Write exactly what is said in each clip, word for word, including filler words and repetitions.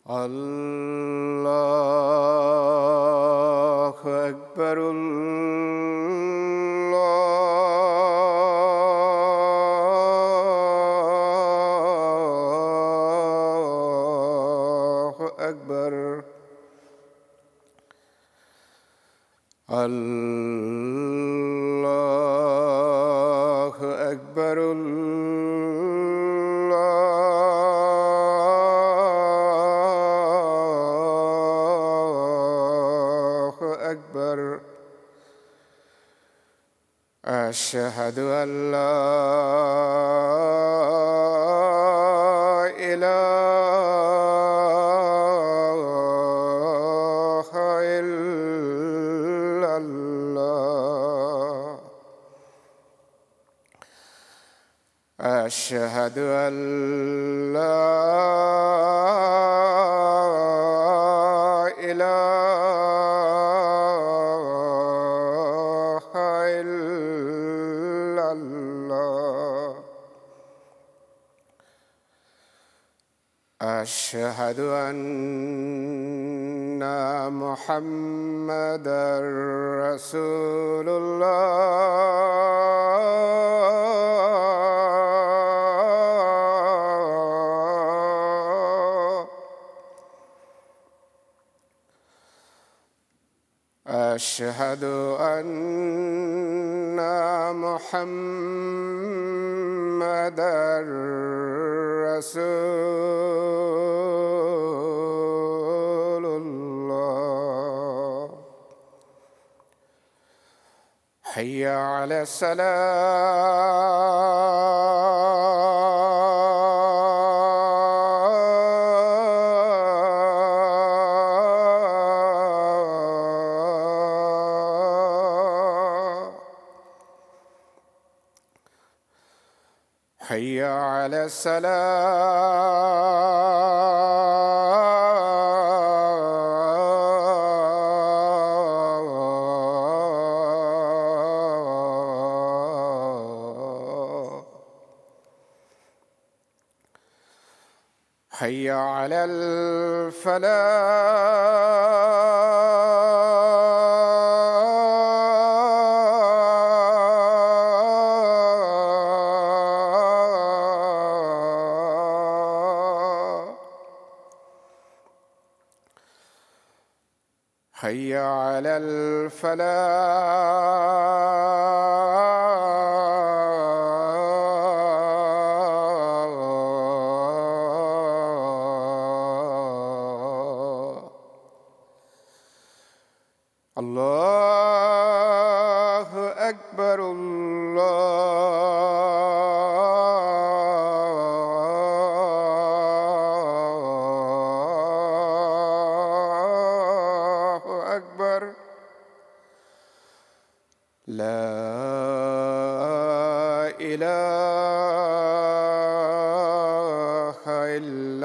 الله أكبر الله أكبر الله أكبر الله أكبر أشهد أن لا إله إلا الله أشهد أن لا إله إلا الله أشهد أن محمدًا رسول الله أشهد أن محمدًا رسول الله حي على الصلاة حي على الصلاة حي على الفلاح حي على الفلاح الله أكبر الله أكبر لا إله إلا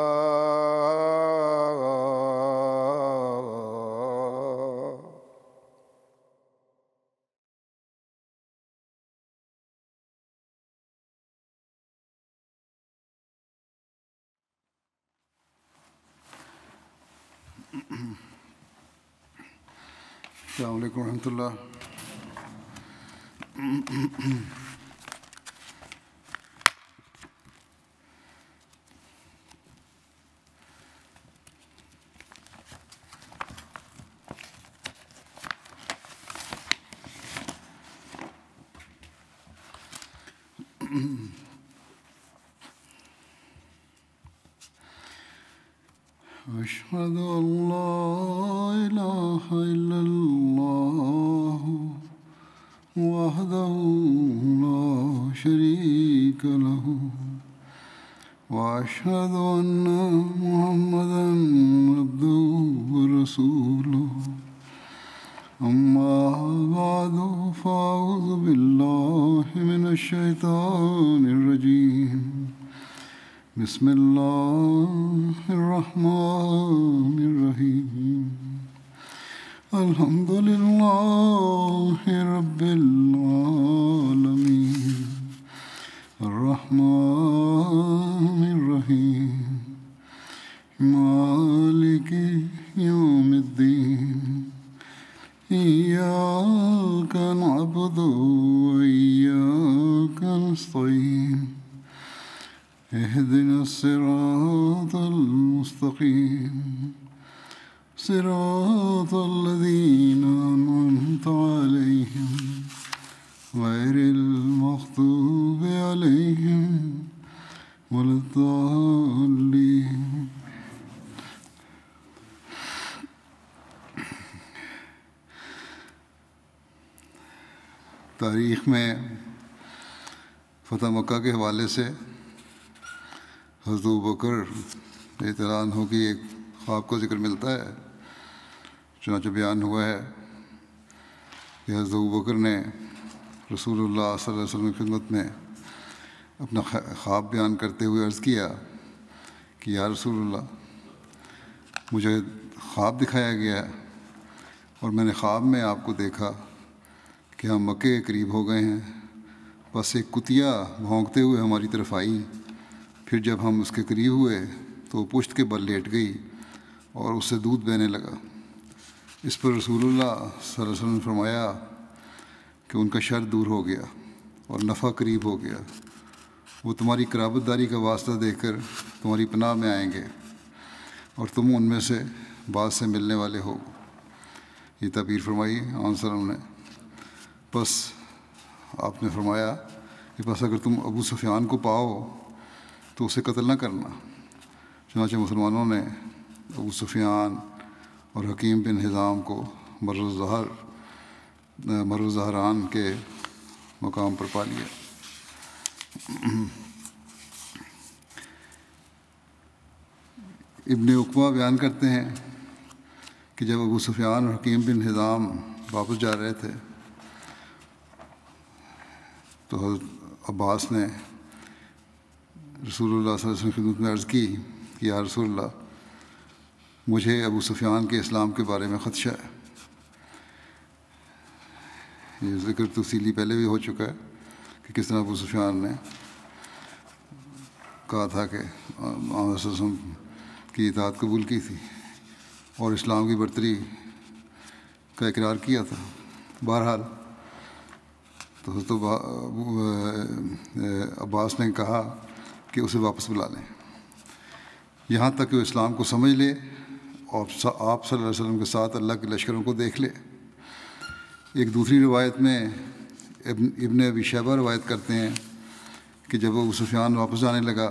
الله السلام علیکم ورحمۃ اللہ۔ أشهد أن لا إله إلا الله وحده لا شريك له وأشهد أن محمدًا عبده ورسوله أما بعد فأعوذ بالله من الشيطان الرجيم بسم الله الرحمن الرحيم الحمد لله رب العالمين الرحمن الرحيم إياك نعبد وإياك نستعين اهدنا الصراط المستقيم صراط الذين أنعمت عليهم غير المغضوب عليهم ولا الضالين. تاریخ میں فتح مکہ کے حوالے سے حضرت ابوبکر اطلاع ہو کہ ایک خواب کا ذکر ملتا ہے. چنانچہ بیان ہوا ہے کہ حضرت ابوبکر نے رسول اللہ صلی اللہ علیہ وسلم کی خدمت میں اپنا خواب بیان کرتے ہوئے عرض کیا کہ یا رسول اللہ، مجھے خواب دکھایا گیا اور میں نے خواب میں آپ کو دیکھا کہ ہم مکے کے قریب ہو گئے ہیں. بس ایک کتیا بھونکتے ہوئے ہماری طرف آئی. پھر جب ہم اس کے قریب ہوئے تو وہ پشت کے بل لیٹ گئی اور اس سے دودھ بہنے لگا. اس پر رسول اللہ صلی اللہ علیہ وسلم نے فرمایا کہ ان کا شر دور ہو گیا اور نفع قریب ہو گیا. وہ تمہاری قرابت داری کا واسطہ دیکھ کر تمہاری پناہ میں آئیں گے اور تم ان میں سے بعض سے ملنے والے ہو. یہ تعبیر فرمائی آن صلی اللہ علیہ وسلم نے. بس آپ نے فرمایا کہ بس اگر تم ابو سفیان کو پاؤ تو اسے قتل نہ کرنا. چنانچہ مسلمانوں نے ابو سفیان اور حکیم بن حزام کو مر الظہر مر الظہران کے مقام پر پا لیا. ابن عقبہ بیان کرتے ہیں کہ جب ابو سفیان اور حکیم بن حزام واپس جا رہے تھے تو حضرت عباس نے رسول اللہ صلی اللہ علیہ وسلم کی خدمت میں عرض کی کہ یا رسول اللہ، مجھے ابو سفیان کے اسلام کے بارے میں خدشہ ہے. یہ ذکر تفصیلی پہلے بھی ہو چکا ہے کہ کس طرح ابو سفیان نے کہا تھا کہ محمد صلی اللہ علیہ وسلم کی اطاعت قبول کی تھی اور اسلام کی برتری کا اقرار کیا تھا. بہرحال تو حضرت عباس نے کہا کہ اسے واپس بلا لیں یہاں تک کہ وہ اسلام کو سمجھ لے اور آپ صلی اللہ علیہ وسلم کے ساتھ اللہ کے لشکروں کو دیکھ لے. ایک دوسری روایت میں ابن ابن ابی شیبہ روایت کرتے ہیں کہ جب ابو سفیان واپس جانے لگا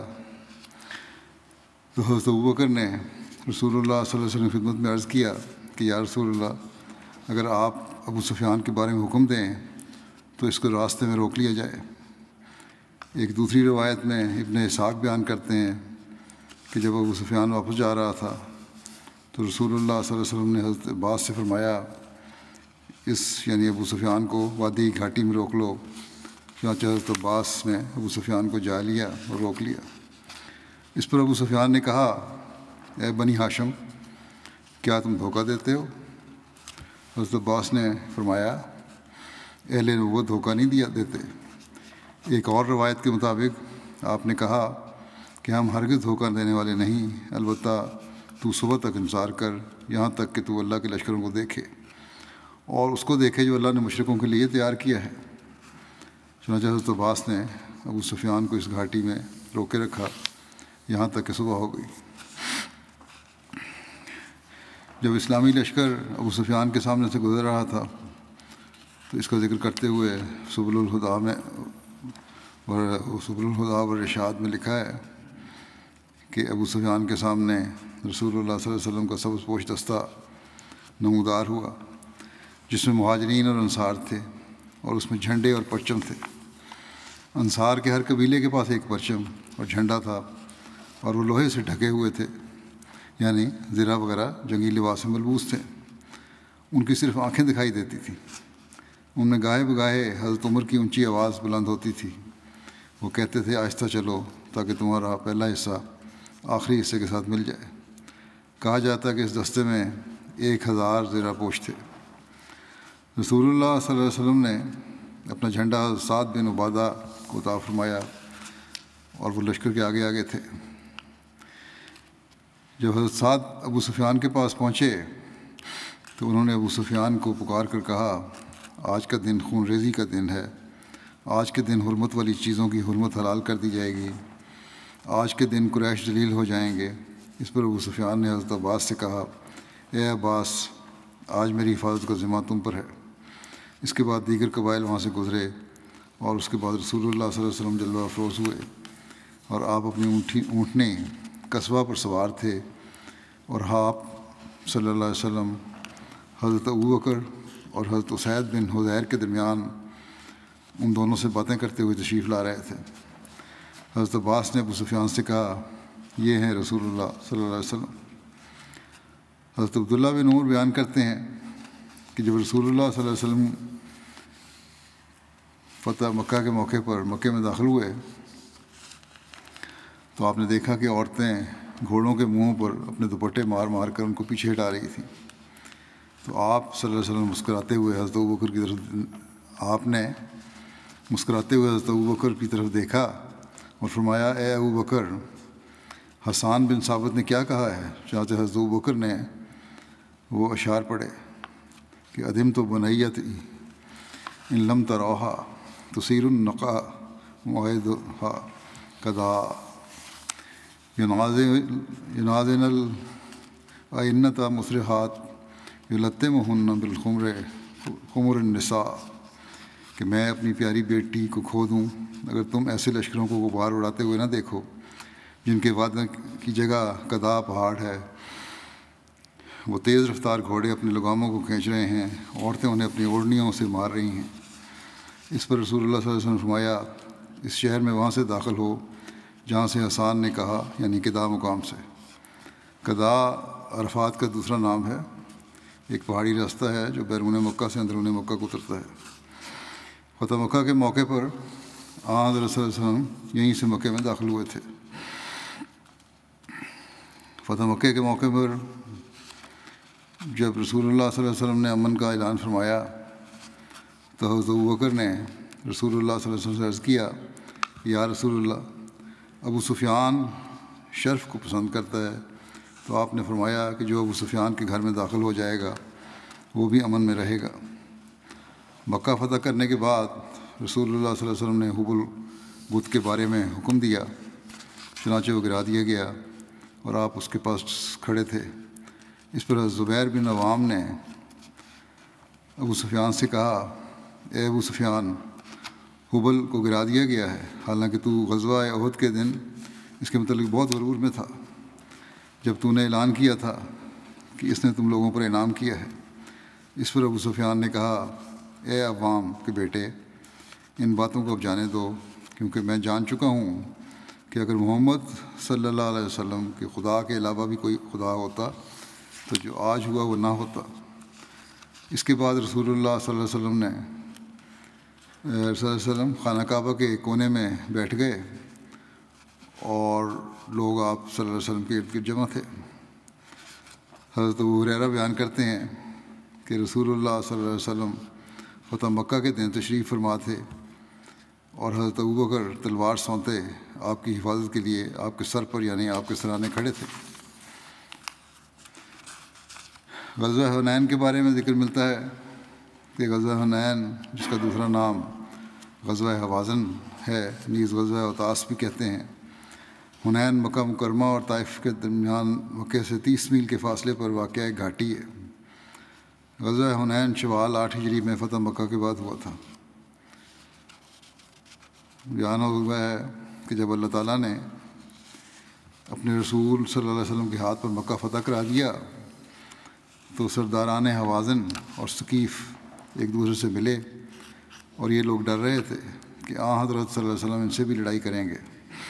تو حضرت ابوبکر نے رسول اللہ صلی اللہ علیہ وسلم کی خدمت میں عرض کیا کہ یا رسول اللہ، اگر آپ ابو سفیان کے بارے میں حکم دیں تو اس کو راستے میں روک لیا جائے. ایک دوسری روایت میں ابن اسحاق بیان کرتے ہیں کہ جب ابو سفیان واپس جا رہا تھا تو رسول اللہ صلی اللہ علیہ وسلم نے حضرت عباس سے فرمایا اس یعنی ابو سفیان کو وادی گھاٹی میں روک لو. چنانچہ حضرت عباس نے ابو سفیان کو جا لیا اور روک لیا. اس پر ابو سفیان نے کہا، اے بنی ہاشم، کیا تم دھوکہ دیتے ہو؟ حضرت عباس نے فرمایا اہل نبوت دھوکہ نہیں دیا دیتے. ایک اور روایت کے مطابق آپ نے کہا کہ ہم ہرگز دھوکہ دینے والے نہیں، البتہ تو صبح تک انتظار کر یہاں تک کہ تو اللہ کے لشکروں کو دیکھے اور اس کو دیکھے جو اللہ نے مشرکوں کے لیے تیار کیا ہے. چنانچہ حضرت عباس نے ابو سفیان کو اس گھاٹی میں روکے رکھا یہاں تک کہ صبح ہو گئی. جب اسلامی لشکر ابو سفیان کے سامنے سے گزر رہا تھا تو اس کا ذکر کرتے ہوئے سبل الہدا میں اور سبل الہدا والرشاد میں لکھا ہے کہ ابو سفیان کے سامنے رسول اللہ صلی اللہ علیہ وسلم کا سبز پوش دستہ نمودار ہوا جس میں مہاجرین اور انصار تھے اور اس میں جھنڈے اور پرچم تھے. انصار کے ہر قبیلے کے پاس ایک پرچم اور جھنڈا تھا اور وہ لوہے سے ڈھکے ہوئے تھے، یعنی زرہ وغیرہ جنگی لباس میں ملبوس تھے. ان کی صرف آنکھیں دکھائی دیتی تھیں. ان میں گاہے بگاہے حضرت عمر کی اونچی آواز بلند ہوتی تھی. وہ کہتے تھے آہستہ چلو تاکہ تمہارا پہلا حصہ آخری حصے کے ساتھ مل جائے. کہا جاتا ہے کہ اس دستے میں ایک ہزار زرہ پوش تھے. رسول اللہ صلی اللہ علیہ وسلم نے اپنا جھنڈا سعد بن عبادہ کو عطا فرمایا اور وہ لشکر کے آگے آگے تھے. جب حضرت سعد ابو سفیان کے پاس پہنچے تو انہوں نے ابو سفیان کو پکار کر کہا آج کا دن خون ریزی کا دن ہے، آج کے دن حرمت والی چیزوں کی حرمت حلال کر دی جائے گی، آج کے دن قریش ذلیل ہو جائیں گے۔ اس پر ابو سفیان نے حضرت عباس سے کہا، اے عباس، آج میری حفاظت کا ذمہ تم پر ہے۔ اس کے بعد دیگر قبائل وہاں سے گزرے، اور اس کے بعد رسول اللہ صلی اللہ علیہ وسلم جلوہ افروز ہوئے، اور آپ اپنی اونٹی اونٹنے قصبہ پر سوار تھے، اور آپ صلی اللہ علیہ وسلم حضرت ابوبکر اور حضرت اسید بن حضیر کے درمیان ان دونوں سے باتیں کرتے ہوئے تشریف لا رہے تھے۔ حضرت عباس نے ابو سفیان سے کہا، یہ ہیں رسول اللہ صلی اللہ علیہ وسلم۔ حضرت عبداللہ بن عمر بیان کرتے ہیں کہ جب رسول اللہ صلی اللہ علیہ وسلم فتح مکہ کے موقع پر مکہ میں داخل ہوئے تو آپ نے دیکھا کہ عورتیں گھوڑوں کے منہوں پر اپنے دوپٹے مار مار کر ان کو پیچھے ہٹا رہی تھیں۔ تو آپ صلی اللہ علیہ وسلم مسکراتے ہوئے حضرت ابوبکر کی طرف آپ نے مسکراتے ہوئے حضرت ابوبکر کی طرف دیکھا اور فرمایا، اے ابوبکر، حسان بن ثابت نے کیا کہا ہے؟ چنانچہ حضرت ابوبکر نے وہ اشعار پڑھے کہ ادم تو بنیت ان لم تروہا تصیر النقا معاہدھا کدا ینازن الائنۃ مسرحات یلتمہن بالخمر خمر النساء، کہ میں اپنی پیاری بیٹی کو کھو دوں اگر تم ایسے لشکروں کو غبار اڑاتے ہوئے نہ دیکھو جن کے وعدہ کی جگہ کدا پہاڑ ہے۔ وہ تیز رفتار گھوڑے اپنے لگاموں کو کھینچ رہے ہیں، عورتیں انہیں اپنی اوڑھنیوں سے مار رہی ہیں۔ اس پر رسول اللہ صلی اللہ علیہ وسلم نے فرمایا، اس شہر میں وہاں سے داخل ہو جہاں سے حسان نے کہا، یعنی کدا مقام سے۔ کدا عرفات کا دوسرا نام ہے، ایک پہاڑی راستہ ہے جو بیرون مکہ سے اندرون مکہ کو اترتا ہے۔ فتح مکہ کے موقع پر آن حضرت صلی اللہ علیہ وسلم یہیں سے مکہ میں داخل ہوئے تھے۔ فتح مکہ کے موقع پر جب رسول اللہ صلی اللہ علیہ وسلم نے امن کا اعلان فرمایا تو حضرت ابوبکر نے رسول اللہ صلی اللہ علیہ وسلم سے عرض کیا، یا رسول اللہ، ابو سفیان شرف کو پسند کرتا ہے۔ تو آپ نے فرمایا کہ جو ابو سفیان کے گھر میں داخل ہو جائے گا وہ بھی امن میں رہے گا۔ مکہ فتح کرنے کے بعد رسول اللہ صلی اللہ علیہ وسلم نے حبل بت کے بارے میں حکم دیا، چنانچہ وہ گرا دیا گیا اور آپ اس کے پاس کھڑے تھے۔ اس پر زبیر بن عوام نے ابو سفیان سے کہا، اے ابو سفیان، حبل کو گرا دیا گیا ہے، حالانکہ تو غزوہ احد کے دن اس کے متعلق بہت غرور میں تھا، جب تو نے اعلان کیا تھا کہ اس نے تم لوگوں پر انعام کیا ہے۔ اس پر ابو سفیان نے کہا، اے عوام کے بیٹے، ان باتوں کو اب جانے دو، کیونکہ میں جان چکا ہوں کہ اگر محمد صلی اللہ علیہ وسلم کے خدا کے علاوہ بھی کوئی خدا ہوتا تو جو آج ہوا وہ نہ ہوتا۔ اس کے بعد رسول اللہ صلی اللہ علیہ وسلم نے صلی اللہ علیہ وسلم خانہ کعبہ کے کونے میں بیٹھ گئے اور لوگ آپ صلی اللہ علیہ وسلم کے ارد گرد جمع تھے۔ حضرت ابو ہریرہ بیان کرتے ہیں کہ رسول اللہ صلی اللہ علیہ وسلم فتح مکہ کے دن تشریف فرما تھے اور حضرت ابوبکر تلوار سونتے آپ کی حفاظت کے لیے آپ کے سر پر، یعنی آپ کے سرانے کھڑے تھے۔ غزوہ حنین کے بارے میں ذکر ملتا ہے کہ غزوہ حنین، جس کا دوسرا نام غزوہ حوازن ہے، نیز غزوہ اوطاس بھی کہتے ہیں، حنین مکہ مکرمہ اور طائف کے درمیان مکہ سے تیس میل کے فاصلے پر واقع ایک گھاٹی ہے۔ غزوہ حنین شوال آٹھ ہجری میں فتح مکہ کے بعد ہوا تھا۔ بیان ہوا ہے کہ جب اللہ تعالیٰ نے اپنے رسول صلی اللہ علیہ وسلم کے ہاتھ پر مکہ فتح کرا دیا تو سرداران حوازن اور ثقیف ایک دوسرے سے ملے اور یہ لوگ ڈر رہے تھے کہ آن حضرت صلی اللہ علیہ وسلم ان سے بھی لڑائی کریں گے۔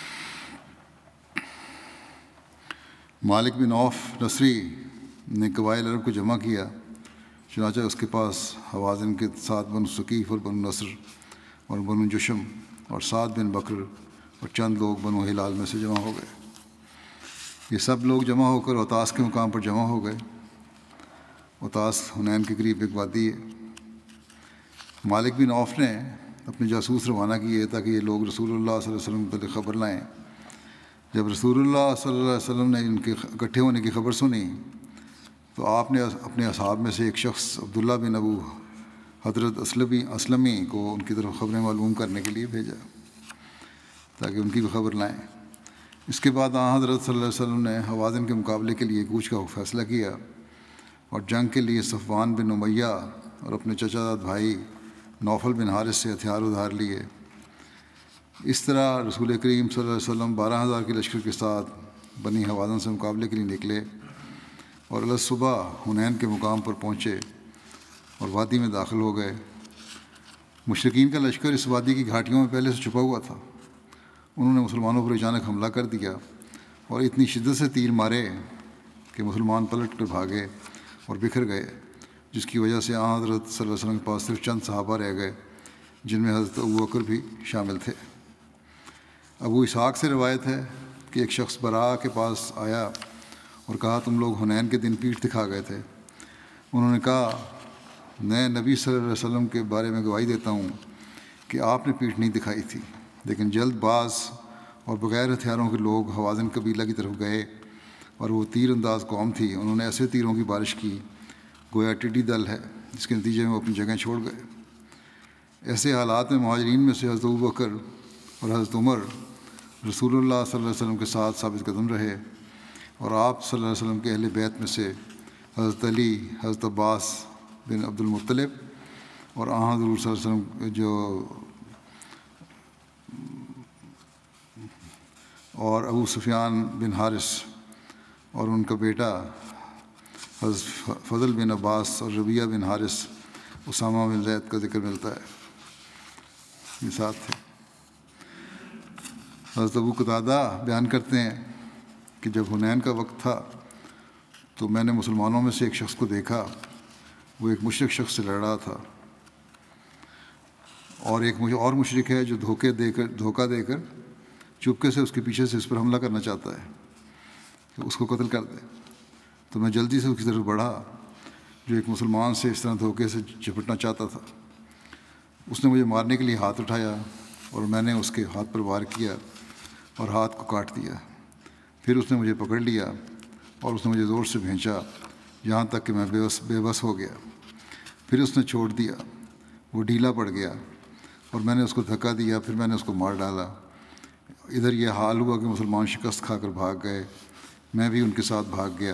مالک بن عوف نصری نے قبائل عرب کو جمع کیا، چنانچہ اس کے پاس حوازن کے ساتھ بنو ثقیف اور بنو نصر اور بنو جشم اور سعد بن بکر اور چند لوگ بنو ہلال میں سے جمع ہو گئے۔ یہ سب لوگ جمع ہو کر اوطاس کے مقام پر جمع ہو گئے۔ اوطاس حنین کے قریب ایک وادی ہے۔ مالک بن عوف نے اپنے جاسوس روانہ کیے تاکہ یہ لوگ رسول اللہ صلی اللہ علیہ وسلم کے متعلق خبر لائیں۔ جب رسول اللہ صلی اللہ علیہ وسلم نے ان کے اکٹھے ہونے کی خبر سنی تو آپ نے اپنے اصحاب میں سے ایک شخص عبداللہ بن ابو حضرت اسلمی اسلمی کو ان کی طرف خبریں معلوم کرنے کے لیے بھیجا تاکہ ان کی بھی خبر لائیں۔ اس کے بعد آن حضرت صلی اللہ علیہ وسلم نے حوازن کے مقابلے کے لیے کوچ کا فیصلہ کیا اور جنگ کے لیے صفوان بن امیہ اور اپنے چچا زاد بھائی نوفل بن حارث سے ہتھیار ادھار لیے۔ اس طرح رسول کریم صلی اللہ علیہ وسلم بارہ ہزار کے لشکر کے ساتھ بنی حوازن سے مقابلے کے لیے نکلے اور علیہ صبح حنین کے مقام پر پہنچے اور وادی میں داخل ہو گئے۔ مشرکین کا لشکر اس وادی کی گھاٹیوں میں پہلے سے چھپا ہوا تھا۔ انہوں نے مسلمانوں پر اچانک حملہ کر دیا اور اتنی شدت سے تیر مارے کہ مسلمان پلٹ کر بھاگے اور بکھر گئے، جس کی وجہ سے آن حضرت صلی اللہ علیہ وسلم کے پاس صرف چند صحابہ رہ گئے، جن میں حضرت ابوبکر بھی شامل تھے۔ ابو اسحاق سے روایت ہے کہ ایک شخص برا کے پاس آیا اور کہا تم لوگ حنین کے دن پیٹھ دکھا گئے تھے۔ انہوں نے کہا میں نبی صلی اللہ علیہ وسلم کے بارے میں گواہی دیتا ہوں کہ آپ نے پیٹھ نہیں دکھائی تھی، لیکن جلد باز اور بغیر ہتھیاروں کے لوگ حوازن قبیلہ کی طرف گئے اور وہ تیر انداز قوم تھی، انہوں نے ایسے تیروں کی بارش کی گویا ٹڈی دل ہے، جس کے نتیجے میں وہ اپنی جگہیں چھوڑ گئے۔ ایسے حالات میں مہاجرین میں سے حضرت ابوبکر اور حضرت عمر رسول اللہ صلی اللہ علیہ وسلم کے ساتھ ثابت قدم رہے، اور آپ صلی اللہ علیہ وسلم کے اہل بیت میں سے حضرت علی، حضرت عباس بن عبد المطلب اور آن حضور صلی اللہ علیہ وسلم جو اور ابو سفیان بن حارث اور ان کا بیٹا حضرت فضل بن عباس اور ربیہ بن حارث اسامہ بن زید کا ذکر ملتا ہے، یہ ساتھ تھے۔ حضرت ابو قتادہ بیان کرتے ہیں کہ جب حنین کا وقت تھا تو میں نے مسلمانوں میں سے ایک شخص کو دیکھا، وہ ایک مشرک شخص سے لڑ رہا تھا، اور ایک اور مشرک ہے جو دھوکے دے کر دھوکہ دے کر چپکے سے اس کے پیچھے سے اس پر حملہ کرنا چاہتا ہے کہ اس کو قتل کر دے۔ تو میں جلدی سے اس کی طرف بڑھا جو ایک مسلمان سے اس طرح دھوکے سے چپٹنا چاہتا تھا۔ اس نے مجھے مارنے کے لیے ہاتھ اٹھایا اور میں نے اس کے ہاتھ پر وار کیا اور ہاتھ کو کاٹ دیا۔ پھر اس نے مجھے پکڑ لیا اور اس نے مجھے زور سے بھینچا یہاں تک کہ میں بے بس بے بس ہو گیا۔ پھر اس نے چھوڑ دیا، وہ ڈھیلا پڑ گیا اور میں نے اس کو دھکا دیا، پھر میں نے اس کو مار ڈالا۔ ادھر یہ حال ہوا کہ مسلمان شکست کھا کر بھاگ گئے، میں بھی ان کے ساتھ بھاگ گیا۔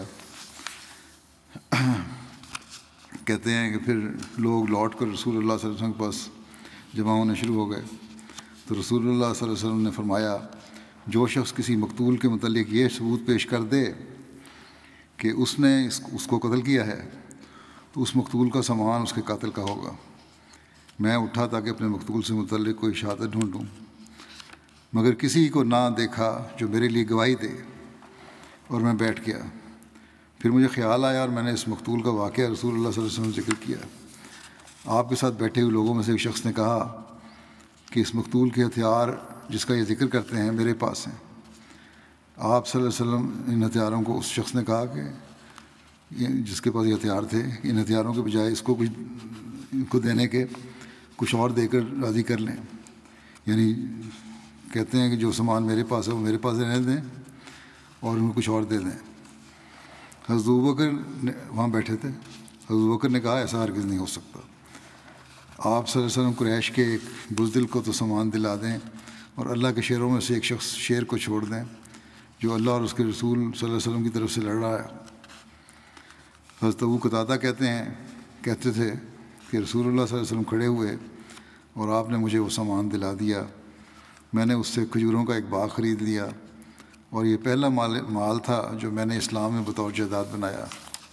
کہتے ہیں کہ پھر لوگ لوٹ کر رسول اللہ صلی اللہ علیہ وسلم کے پاس جمع ہونے شروع ہو گئے، تو رسول اللہ صلی اللہ علیہ وسلم نے فرمایا جو شخص کسی مقتول کے متعلق یہ ثبوت پیش کر دے کہ اس نے اس اس کو قتل کیا ہے تو اس مقتول کا سامان اس کے قاتل کا ہوگا۔ میں اٹھا تاکہ اپنے مقتول سے متعلق کوئی شہادت ڈھونڈوں، مگر کسی کو نہ دیکھا جو میرے لیے گواہی دے، اور میں بیٹھ گیا۔ پھر مجھے خیال آیا اور میں نے اس مقتول کا واقعہ رسول اللہ صلی اللہ علیہ وسلم ذکر کیا۔ آپ کے ساتھ بیٹھے ہوئے لوگوں میں سے ایک شخص نے کہا کہ اس مقتول کے ہتھیار جس کا یہ ذکر کرتے ہیں میرے پاس ہیں۔ آپ صلی اللہ علیہ وسلم ان ہتھیاروں کو، اس شخص نے کہا کہ جس کے پاس یہ ہتھیار تھے، ان ہتھیاروں کے بجائے اس کو کچھ ان کو دینے کے کچھ اور دے کر راضی کر لیں، یعنی کہتے ہیں کہ جو سامان میرے پاس ہے وہ میرے پاس رہنے دیں اور ان کو کچھ اور دے دیں۔ حضرت ابوبکر نے وہاں بیٹھے تھے، حضرت ابوبکر نے کہا ایسا ہرگز نہیں ہو سکتا۔ آپ صلی اللہ علیہ وسلم قریش کے ایک بزدل کو تو سامان دلا دیں اور اللہ کے شیروں میں سے ایک شخص شیر کو چھوڑ دیں جو اللہ اور اس کے رسول صلی اللہ علیہ وسلم کی طرف سے لڑ رہا ہے۔ حضرت ابو قتادہ کہتے ہیں کہتے تھے کہ رسول اللہ صلی اللہ علیہ وسلم کھڑے ہوئے اور آپ نے مجھے وہ سامان دلا دیا۔ میں نے اس سے کھجوروں کا ایک باغ خرید لیا اور یہ پہلا مال مال تھا جو میں نے اسلام میں بطور جائیداد بنایا۔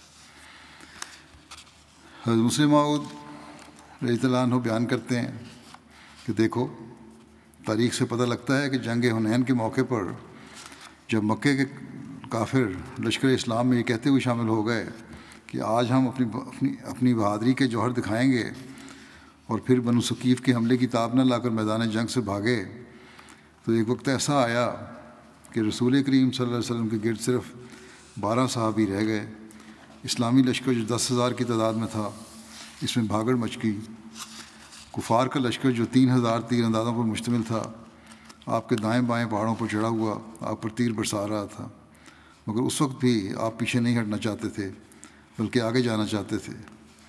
حضرت مسلم موعود رضی اللہ عنہ بیان کرتے ہیں کہ دیکھو تاریخ سے پتہ لگتا ہے کہ جنگ حنین کے موقع پر جب مکے کے کافر لشکر اسلام میں یہ کہتے ہوئے شامل ہو گئے کہ آج ہم اپنی اپنی اپنی بہادری کے جوہر دکھائیں گے، اور پھر بنو ثقیف کے حملے کی تاب نہ لا کر میدان جنگ سے بھاگے، تو ایک وقت ایسا آیا کہ رسول کریم صلی اللہ علیہ وسلم کے گرد صرف بارہ صحابی رہ گئے۔ اسلامی لشکر جو دس ہزار کی تعداد میں تھا اس میں بھاگڑ مچ گئی۔ کفار کا لشکر جو تین ہزار تیر اندازوں پر مشتمل تھا آپ کے دائیں بائیں پہاڑوں پر چڑھا ہوا آپ پر تیر برسا رہا تھا، مگر اس وقت بھی آپ پیچھے نہیں ہٹنا چاہتے تھے بلکہ آگے جانا چاہتے تھے۔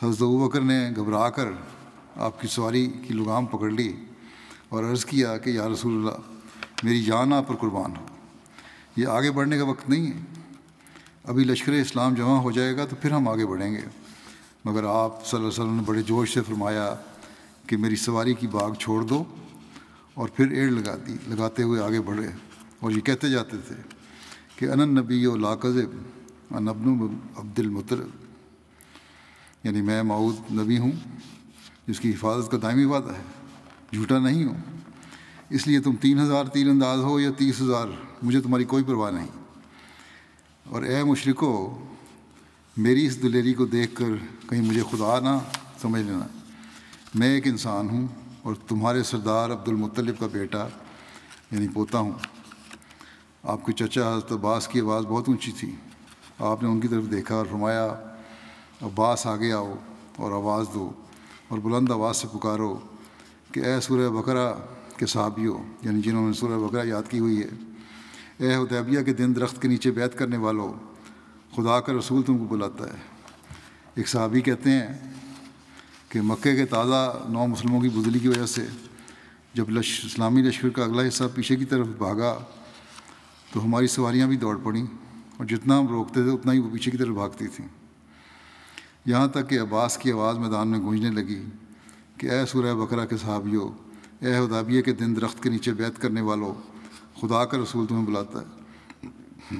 حضرت ابوبکر نے گھبرا کر آپ کی سواری کی لگام پکڑ لی اور عرض کیا کہ یا رسول اللہ، میری جان آپ پر قربان ہو، یہ آگے بڑھنے کا وقت نہیں ہے، ابھی لشکر اسلام جمع ہو جائے گا تو پھر ہم آگے بڑھیں گے۔ مگر آپ صلی اللہ علیہ وسلم نے بڑے جوش سے فرمایا کہ میری سواری کی باغ چھوڑ دو، اور پھر ایڑ لگا دی لگاتے ہوئے آگے بڑھے، اور یہ کہتے جاتے تھے کہ انا النبی و لا کذب انا ابن عبد المطلب، یعنی میں موعود نبی ہوں جس کی حفاظت کا دائمی وعدہ ہے، جھوٹا نہیں ہوں، اس لیے تم تین ہزار تیر انداز ہو یا تیس ہزار مجھے تمہاری کوئی پرواہ نہیں۔ اور اے مشرکو، میری اس دلیری کو دیکھ کر کہیں مجھے خدا نہ سمجھ لینا، میں ایک انسان ہوں اور تمہارے سردار عبد المطلب کا بیٹا یعنی پوتا ہوں۔ آپ کے چچا حضرت عباس کی آواز بہت اونچی تھی، آپ نے ان کی طرف دیکھا اور فرمایا عباس آگے آؤ اور آواز دو اور بلند آواز سے پکارو کہ اے سورہ بقرہ کے صحابیوں، یعنی جنہوں نے سورہ بقرہ یاد کی ہوئی ہے، اے حدیبیہ کے دن درخت کے نیچے بیعت کرنے والوں، خدا کا رسول تم کو بلاتا ہے۔ ایک صحابی کہتے ہیں کہ مکے کے تازہ نو مسلموں کی بزدلی کی وجہ سے جب لش اسلامی لشکر کا اگلا حصہ پیچھے کی طرف بھاگا تو ہماری سواریاں بھی دوڑ پڑیں، اور جتنا ہم روکتے تھے اتنا ہی وہ پیچھے کی طرف بھاگتی تھیں، یہاں تک کہ عباس کی آواز میدان میں گونجنے لگی کہ اے سورہ بقرہ کے صحابیوں، اے حدیبیہ کے دن درخت کے نیچے بیعت کرنے والوں، خدا کا رسول تمہیں بلاتا ہے۔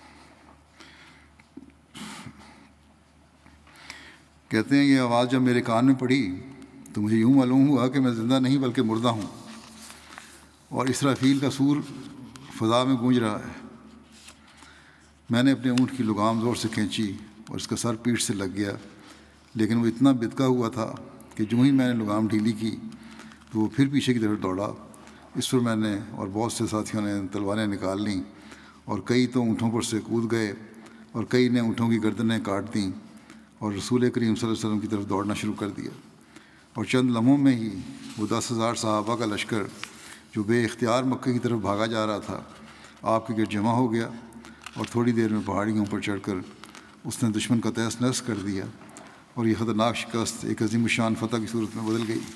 کہتے ہیں یہ آواز جب میرے کان میں پڑی تو مجھے یوں معلوم ہوا کہ میں زندہ نہیں بلکہ مردہ ہوں، اور اسرافیل کا سور فضا میں گونج رہا ہے۔ میں نے اپنے اونٹ کی لگام زور سے کھینچی اور اس کا سر پیٹھ سے لگ گیا، لیکن وہ اتنا بدکا ہوا تھا کہ جو ہی میں نے لگام ڈھیلی کی تو وہ پھر پیچھے کی طرف دوڑا۔ اس پر میں نے اور بہت سے ساتھیوں نے تلواریں نکال لیں، اور کئی تو اونٹوں پر سے کود گئے اور کئی نے اونٹوں کی گردنیں کاٹ دیں اور رسول کریم صلی اللہ علیہ وسلم کی طرف دوڑنا شروع کر دیا، اور چند لمحوں میں ہی وہ دس ہزار صحابہ کا لشکر جو بے اختیار مکے کی طرف بھاگا جا رہا تھا آپ کے گرد جمع ہو گیا، اور تھوڑی دیر میں پہاڑیوں پر چڑھ کر اس نے دشمن کا تہس نہس کر دیا، اور یہ خطرناک شکست ایک عظیم الشان فتح کی صورت میں بدل گئی۔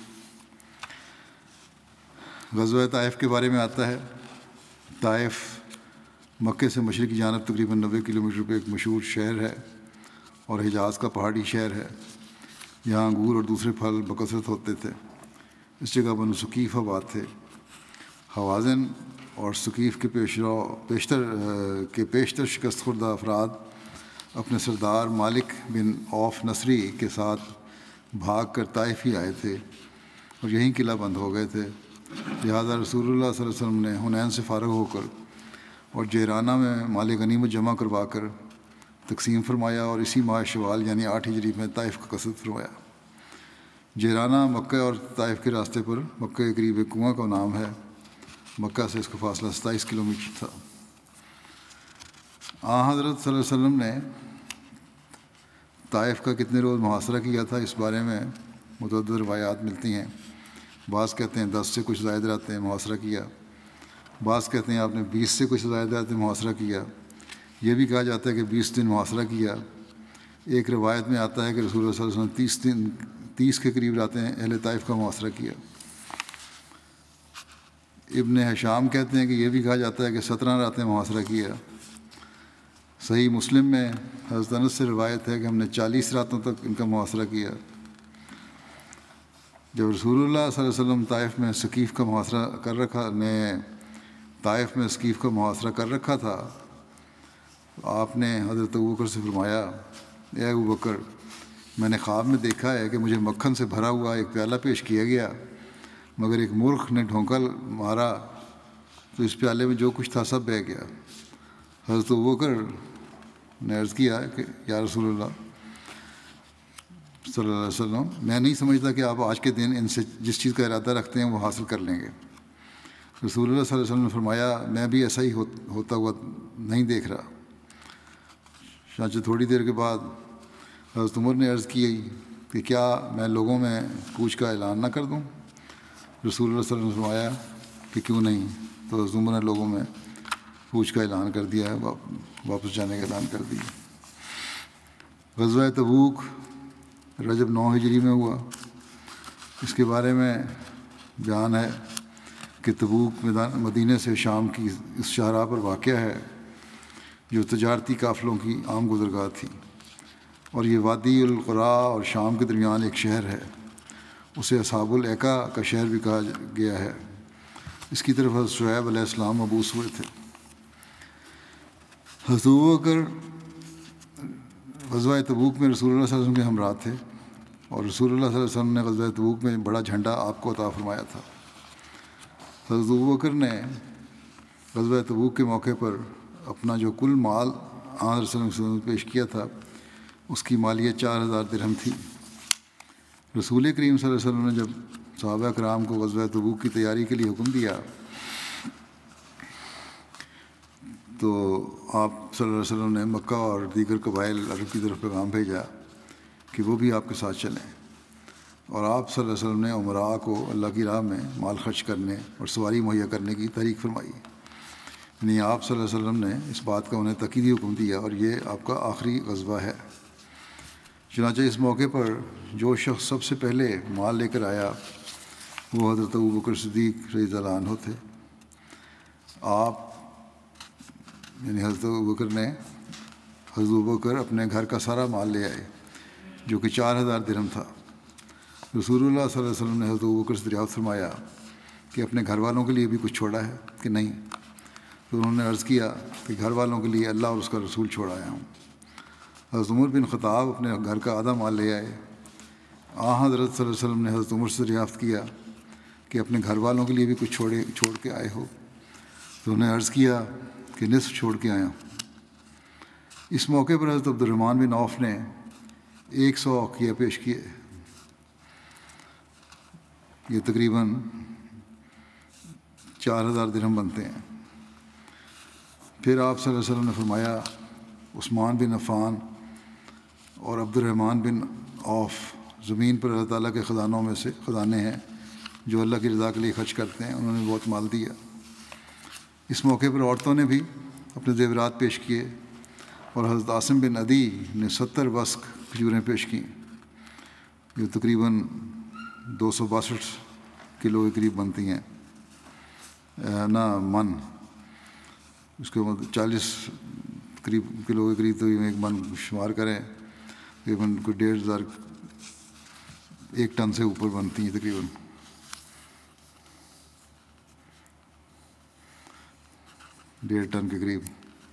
غزوہ طائف کے بارے میں آتا ہے، طائف مکے سے مشرقی جانب تقریباً نوے کلومیٹر پہ ایک مشہور شہر ہے اور حجاز کا پہاڑی شہر ہے۔ یہاں انگور اور دوسرے پھل بکثرت ہوتے تھے۔ اس جگہ بنو ثقیف آباد تھے۔ حوازن اور ثقیف کے پیشرو پیشتر کے بیشتر شکست خوردہ افراد اپنے سردار مالک بن اوف نصری کے ساتھ بھاگ کر طائف ہی آئے تھے اور یہیں قلعہ بند ہو گئے تھے، لہذا رسول اللہ صلی اللہ علیہ وسلم نے حنین سے فارغ ہو کر اور جیرانہ میں مال غنیمت جمع کروا کر تقسیم فرمایا، اور اسی ماہ شوال یعنی آٹھ ہجری میں طائف کا قصد فرمایا۔ جیرانہ مکہ اور طائف کے راستے پر مکہ کے قریب ایک کنواں کا نام ہے، مکہ سے اس کا فاصلہ ستائیس کلومیٹر تھا۔ آن حضرت صلی اللہ علیہ وسلم نے طائف کا کتنے روز محاصرہ کیا تھا، اس بارے میں متعدد روایات ملتی ہیں۔ بعض کہتے ہیں دس سے کچھ زائد رہتے ہیں محاصرہ کیا، بعض کہتے ہیں آپ نے بیس سے کچھ زائد رہتے محاصرہ کیا، یہ بھی کہا جاتا ہے کہ بیس دن محاصرہ کیا۔ ایک روایت میں آتا ہے کہ رسول اللہ صلی اللہ علیہ وسلم تیس دن تیس کے قریب راتیں اہل طائف کا محاصرہ کیا۔ ابن حشام کہتے ہیں کہ یہ بھی کہا جاتا ہے کہ سترہ راتیں محاصرہ کیا۔ صحیح مسلم میں حضرت انس سے روایت ہے کہ ہم نے چالیس راتوں تک ان کا محاصرہ کیا۔ جب رسول اللہ صلی اللہ علیہ وسلم طائف میں ثقیف کا محاصرہ کر رکھا نے طائف میں ثقیف کا محاصرہ کر رکھا تھا، آپ نے حضرت ابوبکر سے فرمایا، اے ابوبکر، میں نے خواب میں دیکھا ہے کہ مجھے مکھن سے بھرا ہوا ایک پیالہ پیش کیا گیا، مگر ایک مرغ نے ڈھونکا مارا تو اس پیالے میں جو کچھ تھا سب بہہ گیا۔ حضرت ابوبکر نے عرض کیا کہ یا رسول اللہ صلی اللہ علیہ وسلم، میں نہیں سمجھتا کہ آپ آج کے دن ان سے جس چیز کا ارادہ رکھتے ہیں وہ حاصل کر لیں گے۔ رسول اللہ صلی اللہ علیہ وسلم نے فرمایا، میں بھی ایسا ہی ہوتا ہوا نہیں دیکھ رہا۔ چنانچہ تھوڑی دیر کے بعد حضرت عمر نے عرض کی کہ کیا میں لوگوں میں کوچ کا اعلان نہ کر دوں؟ رسول اللہ صلی اللہ علیہ وسلم نے فرمایا کہ کیوں نہیں؟ تو حضرت عمر نے لوگوں میں کوچ کا اعلان کر دیا ہے، واپس جانے کا اعلان کر دیا۔ غزوہ تبوک رجب نو ہجری میں ہوا۔ اس کے بارے میں بیان ہے کہ تبوک مدینہ سے شام کی اس شاہراہ پر واقع ہے جو تجارتی قافلوں کی عام گزرگاہ تھی، اور یہ وادی القرا اور شام کے درمیان ایک شہر ہے۔ اسے اصحاب الایکا کا شہر بھی کہا گیا ہے۔ اس کی طرف حضرت شعیب علیہ السلام مبعوث ہوئے تھے۔ حضرت ابوبکر غزوہ تبوک میں رسول اللہ صلی اللہ علیہ وسلم کے ہمراہ تھے، اور رسول اللہ صلی اللہ علیہ وسلم نے غزوہ تبوک میں بڑا جھنڈا آپ کو عطا فرمایا تھا۔ حضرت ابوبکر نے غزوہ تبوک کے موقع پر اپنا جو کل مال آن رسول اللہ صلی اللہ علیہ وسلم پیش کیا تھا اس کی مالیت چار ہزار درہم تھی۔ رسول کریم صلی اللہ علیہ وسلم نے جب صحابہ کرام کو غزوہ تبوک کی تیاری کے لیے حکم دیا تو آپ صلی اللہ علیہ وسلم نے مکہ اور دیگر قبائل عرب کی طرف پیغام بھیجا کہ وہ بھی آپ کے ساتھ چلیں، اور آپ صلی اللہ علیہ وسلم نے عمراء کو اللہ کی راہ میں مال خرچ کرنے اور سواری مہیا کرنے کی تحریک فرمائی۔ یعنی آپ صلی اللہ علیہ وسلم نے اس بات کا انہیں تاکیدی حکم دیا، اور یہ آپ کا آخری غزوہ ہے۔ چنانچہ اس موقع پر جو شخص سب سے پہلے مال لے کر آیا وہ حضرت ابوبکر صدیق رضی اللہ عنہ تھے۔ آپ یعنی حضرت ابوبکر نے حضرت ابوبکر اپنے گھر کا سارا مال لے آئے جو کہ چار ہزار درہم تھا۔ رسول اللہ صلی اللہ علیہ وسلم نے حضرت ابوبکر سے دریافت فرمایا کہ اپنے گھر والوں کے لیے بھی کچھ چھوڑا ہے کہ نہیں؟ تو انہوں نے عرض کیا کہ گھر والوں کے لیے اللہ اور اس کا رسول چھوڑ آیا ہوں۔ حضرت عمر بن خطاب اپنے گھر کا آدھا مال لے آئے۔ آ حضرت صلی اللہ علیہ وسلم نے حضرت عمر سے دریافت کیا کہ اپنے گھر والوں کے لیے بھی کچھ چھوڑے چھوڑ کے آئے ہو؟ تو انہوں نے عرض کیا کہ نصف چھوڑ کے آیا ہوں۔ اس موقع پر حضرت عبد الرحمن بن عوف نے ایک سو عقیہ پیش کیے، یہ تقریباً چار ہزار درہم بنتے ہیں۔ پھر آپ صلی اللہ علیہ وسلم نے فرمایا عثمان بن عفان اور عبد الرحمن بن عوف زمین پر اللہ تعالیٰ کے خزانوں میں سے خزانے ہیں جو اللہ کی رضا کے لیے خرچ کرتے ہیں، انہوں نے بہت مال دیا۔ اس موقع پر عورتوں نے بھی اپنے زیورات پیش کیے، اور حضرت عاصم بن عدی نے ستر وسق کھجوریں پیش کیں جو تقریباً دو سو باسٹھ کلو کے قریب بنتی ہیں نا من، اس کے بعد چالیس قریب کلو کے قریب تو ایک من شمار کریں تقریباً کوئی ڈیڑھ ہزار ایک ٹن سے اوپر بنتی ہیں، تقریباً ڈیڑھ ٹن کے قریب۔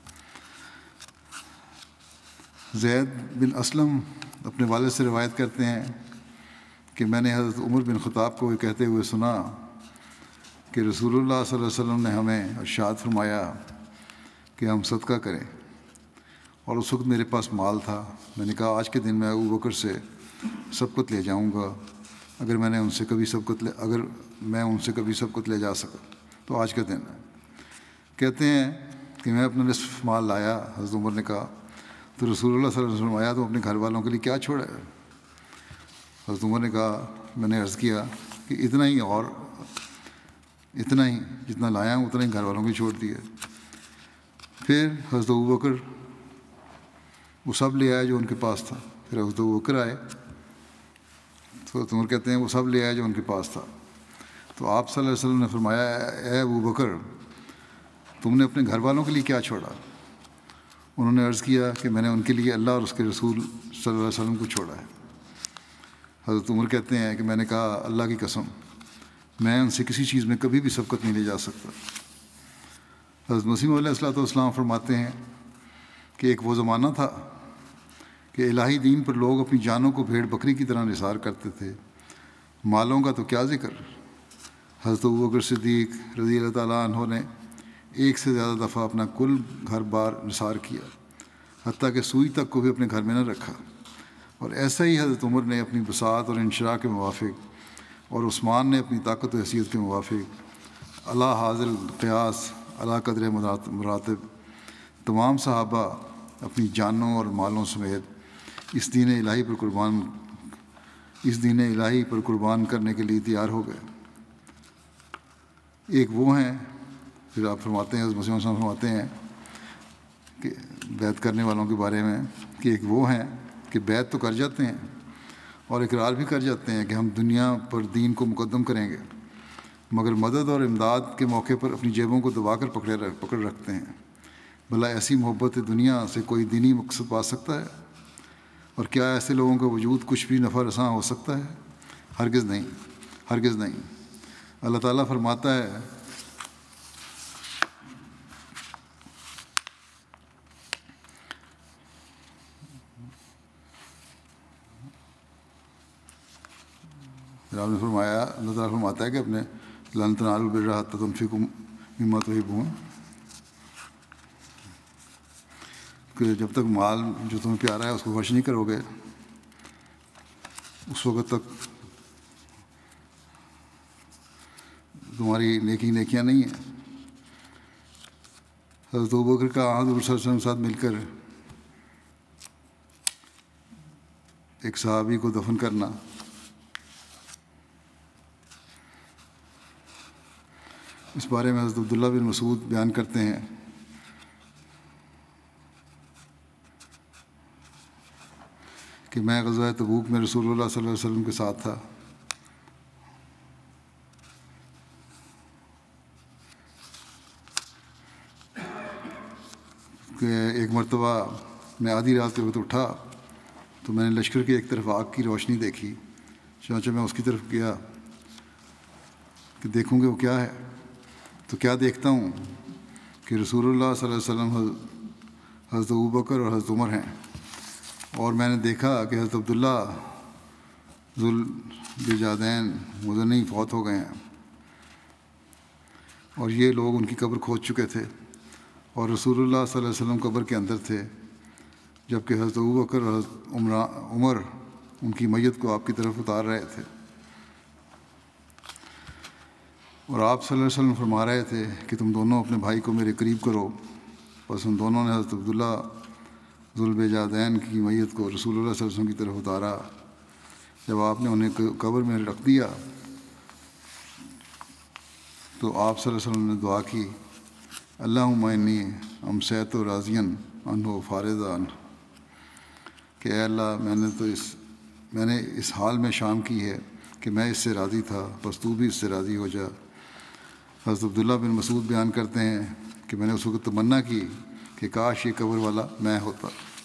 زید بن اسلم اپنے والد سے روایت کرتے ہیں کہ میں نے حضرت عمر بن خطاب کو یہ کہتے ہوئے سنا کہ رسول اللہ صلی اللہ علیہ وسلم نے ہمیں ارشاد فرمایا کہ ہم صدقہ کریں، اور اس وقت میرے پاس مال تھا۔ میں نے کہا آج کے دن میں ابوبکر سے سبقت لے جاؤں گا، اگر میں نے ان سے کبھی سبقت لے اگر میں ان سے کبھی سبقت لے جا سکا تو آج کا دن ہے۔ کہتے ہیں کہ میں اپنا نصف مال لایا۔ حضرت عمر نے کہا تو رسول اللہ صلی اللہ علیہ وسلم آیا تو اپنے گھر والوں کے لیے کیا چھوڑا ہے؟ حضرت عمر نے کہا میں نے عرض کیا کہ اتنا ہی، اور اتنا ہی جتنا لایا ہوں اتنا ہی گھر والوں کو چھوڑ دیا۔ پھر حضرت ابوبکر وہ سب لے آئے جو ان کے پاس تھا۔ پھر حضرت ابوبکر آئے تو حضرت عمر کہتے ہیں وہ سب لے آئے جو ان کے پاس تھا۔ تو آپ صلی اللہ علیہ وسلم نے فرمایا اے ابوبکر تم نے اپنے گھر والوں کے لیے کیا چھوڑا؟ انہوں نے عرض کیا کہ میں نے ان کے لیے اللہ اور اس کے رسول صلی اللہ علیہ وسلم کو چھوڑا ہے۔ حضرت عمر کہتے ہیں کہ میں نے کہا اللہ کی قسم میں ان سے کسی چیز میں کبھی بھی سبقت نہیں لے جا سکتا۔ حضرت مسیح علیہ الصلوۃ والسلام فرماتے ہیں کہ ایک وہ زمانہ تھا کہ الہی دین پر لوگ اپنی جانوں کو بھیڑ بکری کی طرح نثار کرتے تھے، مالوں کا تو کیا ذکر۔ حضرت ابوبکر صدیق رضی اللہ تعالیٰ عنہ نے ایک سے زیادہ دفعہ اپنا کل گھر بار نثار کیا، حتیٰ کہ سوئی تک کو بھی اپنے گھر میں نہ رکھا، اور ایسا ہی حضرت عمر نے اپنی بساط اور انشراح کے موافق، اور عثمان نے اپنی طاقت و حیثیت کے موافق اعلیٰ حاضر قیاس اعلیٰ قدر مراتب تمام صحابہ اپنی جانوں اور مالوں سمیت اس دین الہی پر قربان اس دین الہی پر قربان کرنے کے لیے تیار ہو گئے۔ ایک وہ ہیں، پھر آپ فرماتے ہیں حضرت مسیح علیہ السلام فرماتے ہیں کہ بیعت کرنے والوں کے بارے میں کہ ایک وہ ہیں کہ بیعت تو کر جاتے ہیں اور اقرار بھی کر جاتے ہیں کہ ہم دنیا پر دین کو مقدم کریں گے، مگر مدد اور امداد کے موقع پر اپنی جیبوں کو دبا کر پکڑے پکڑ رکھتے ہیں۔ بھلا ایسی محبت دنیا سے کوئی دینی مقصد پا سکتا ہے؟ اور کیا ایسے لوگوں کا وجود کچھ بھی نفع رساں ہو سکتا ہے؟ ہرگز نہیں، ہرگز نہیں۔ اللہ تعالیٰ فرماتا ہے آپ نے فرمایا اللہ تعالیٰ فرماتا ہے کہ اپنے لن تنالوا البر حتی تنفقوا مما تحبون، کہ جب تک مال جو تمہیں پیارا ہے اس کو خرچ نہیں کرو گے اس وقت تک تمہاری نیکی نیکیاں نہیں ہیں۔ حضرت ابوبکر کا حضور صلی اللہ علیہ وسلم کے ساتھ مل کر ایک صحابی کو دفن کرنا، اس بارے میں حضرت عبداللہ بن مسعود بیان کرتے ہیں کہ میں غزوہ تبوک میں رسول اللہ صلی اللہ علیہ وسلم کے ساتھ تھا۔ کہ ایک مرتبہ میں آدھی رات کے وقت اٹھا تو میں نے لشکر کی ایک طرف آگ کی روشنی دیکھی، چنانچہ میں اس کی طرف گیا کہ دیکھوں گے وہ کیا ہے، تو کیا دیکھتا ہوں کہ رسول اللہ صلی اللہ علیہ وسلم حضرت ابوبکر اور حضرت عمر ہیں، اور میں نے دیکھا کہ حضرت عبداللہ ذوالبجادین مدنی فوت ہو گئے ہیں، اور یہ لوگ ان کی قبر کھود چکے تھے، اور رسول اللہ صلی اللہ علیہ وسلم قبر کے اندر تھے، جبکہ حضرت ابوبکر اور حضرت عمر ان کی میت کو آپ کی طرف اتار رہے تھے، اور آپ صلی اللہ علیہ وسلم فرما رہے تھے کہ تم دونوں اپنے بھائی کو میرے قریب کرو۔ بس ان دونوں نے حضرت عبداللہ ذوالبجادین کی میت کو رسول اللہ صلی اللہ علیہ وسلم کی طرف اتارا۔ جب آپ نے انہیں قبر میں رکھ دیا تو آپ صلی اللہ علیہ وسلم نے دعا کی، اللہم انی امسیت راضیاً عنہ فارضا عنہ، کہ اے اللہ میں نے تو اس میں نے اس حال میں شام کی ہے کہ میں اس سے راضی تھا، بس تو بھی اس سے راضی ہو جا۔ حضرت عبداللہ بن مسعود بیان کرتے ہیں کہ میں نے اس وقت تمنا کی کہ کاش یہ قبر والا میں ہوتا۔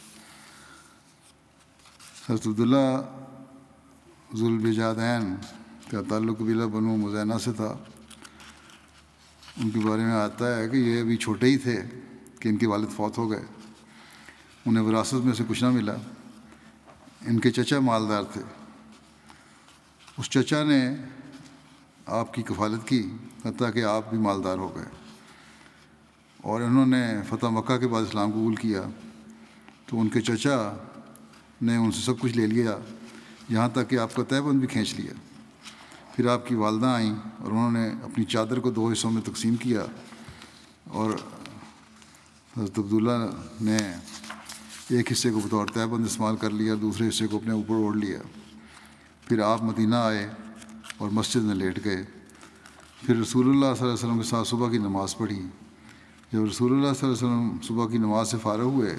حضرت عبداللہ ذوالبجادین کا تعلق قبیلہ بنو مزینہ سے تھا۔ ان کے بارے میں آتا ہے کہ یہ ابھی چھوٹے ہی تھے کہ ان کے والد فوت ہو گئے، انہیں وراثت میں سے کچھ نہ ملا۔ ان کے چچا مالدار تھے، اس چچا نے آپ کی کفالت کی حتیٰ کہ آپ بھی مالدار ہو گئے، اور انہوں نے فتح مکہ کے بعد اسلام قبول کیا تو ان کے چچا نے ان سے سب کچھ لے لیا، یہاں تک کہ آپ کا تہبند بھی کھینچ لیا۔ پھر آپ کی والدہ آئیں اور انہوں نے اپنی چادر کو دو حصوں میں تقسیم کیا، اور حضرت عبداللہ نے ایک حصے کو بطور تہبند استعمال کر لیا، دوسرے حصے کو اپنے اوپر اوڑھ لیا۔ پھر آپ مدینہ آئے اور مسجد میں لیٹ گئے۔ پھر رسول اللہ صلی اللہ علیہ وسلم کے ساتھ صبح کی نماز پڑھی۔ جب رسول اللہ صلی اللہ علیہ وسلم صبح کی نماز سے فارغ ہوئے،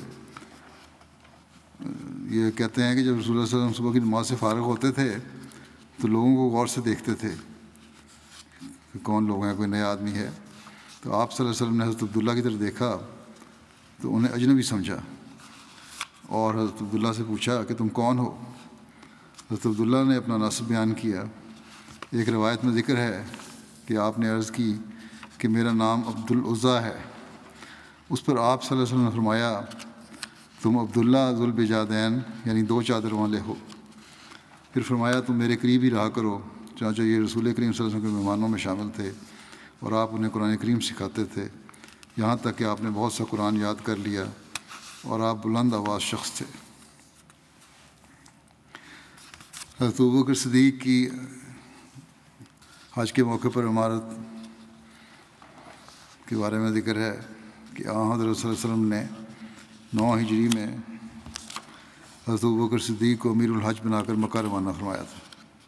یہ کہتے ہیں کہ جب رسول اللہ صلی اللہ علیہ وسلم صبح کی نماز سے فارغ ہوتے تھے تو لوگوں کو غور سے دیکھتے تھے کہ کون لوگ ہیں، کوئی نیا آدمی ہے۔ تو آپ صلی اللہ علیہ وسلم نے حضرت عبداللہ کی طرف دیکھا تو انہیں اجنبی سمجھا، اور حضرت عبداللہ سے پوچھا کہ تم کون ہو؟ حضرت عبداللہ نے اپنا نسب بیان کیا۔ ایک روایت میں ذکر ہے کہ آپ نے عرض کی کہ میرا نام عبدالعزیٰ ہے۔ اس پر آپ صلی اللہ علیہ وسلم نے فرمایا تم عبداللہ ذوالبجادین یعنی دو چادر والے ہو۔ پھر فرمایا تم میرے قریب ہی رہا کرو، چنانچہ یہ رسول کریم صلی اللہ علیہ وسلم کے مہمانوں میں شامل تھے اور آپ انہیں قرآن کریم سکھاتے تھے، یہاں تک کہ آپ نے بہت سا قرآن یاد کر لیا اور آپ بلند آواز شخص تھے۔ حضرت ابوبکر صدیق کی حج کے موقع پر عمارت کے بارے میں ذکر ہے کہ آن حضرت صلی اللہ علیہ وسلم نے نو ہجری میں حضرت ابوبکر صدیق کو امیر الحج بنا کر مکہ روانہ فرمایا تھا۔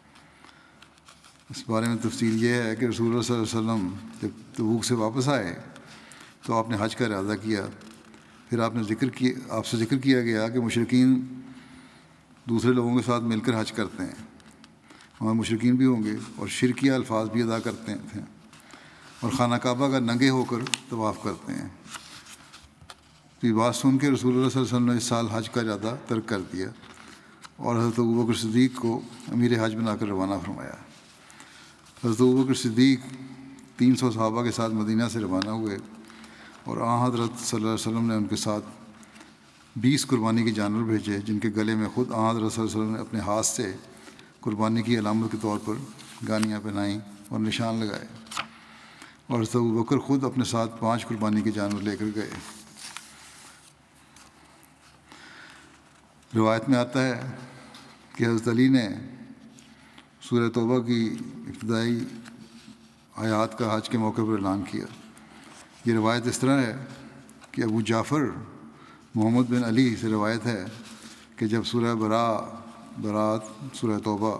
اس بارے میں تفصیل یہ ہے کہ رسول اللہ صلی اللہ علیہ وسلم جب تبوک سے واپس آئے تو آپ نے حج کا ارادہ کیا۔ پھر آپ نے ذکر کیا آپ سے ذکر کیا گیا کہ مشرکین دوسرے لوگوں کے ساتھ مل کر حج کرتے ہیں، وہاں مشرکین بھی ہوں گے، اور شرکیہ الفاظ بھی ادا کرتے تھے، اور خانہ کعبہ کا ننگے ہو کر طواف کرتے ہیں۔ تو یہ بات سن کے رسول اللہ صلی اللہ علیہ وسلم نے اس سال حج کا ارادہ ترک کر دیا اور حضرت ابوبکر صدیق کو امیر حج بنا کر روانہ فرمایا۔ حضرت ابوبکر صدیق تین سو صحابہ کے ساتھ مدینہ سے روانہ ہوئے، اور آن حضرت صلی اللہ علیہ وسلم نے ان کے ساتھ بیس قربانی کے جانور بھیجے، جن کے گلے میں خود آن حضرت صلی اللہ علیہ وسلم نے اپنے ہاتھ سے قربانی کی علامت کے طور پر گانیاں پہنائیں اور نشان لگائے، اور حضرت ابوبکر خود اپنے ساتھ پانچ قربانی کے جانور لے کر گئے۔ روایت میں آتا ہے کہ حضرت علی نے سورہ توبہ کی ابتدائی آیات کا حج کے موقع پر اعلان کیا۔ یہ روایت اس طرح ہے کہ ابو جعفر محمد بن علی سے روایت ہے کہ جب سورہ برا برات سورہ توبہ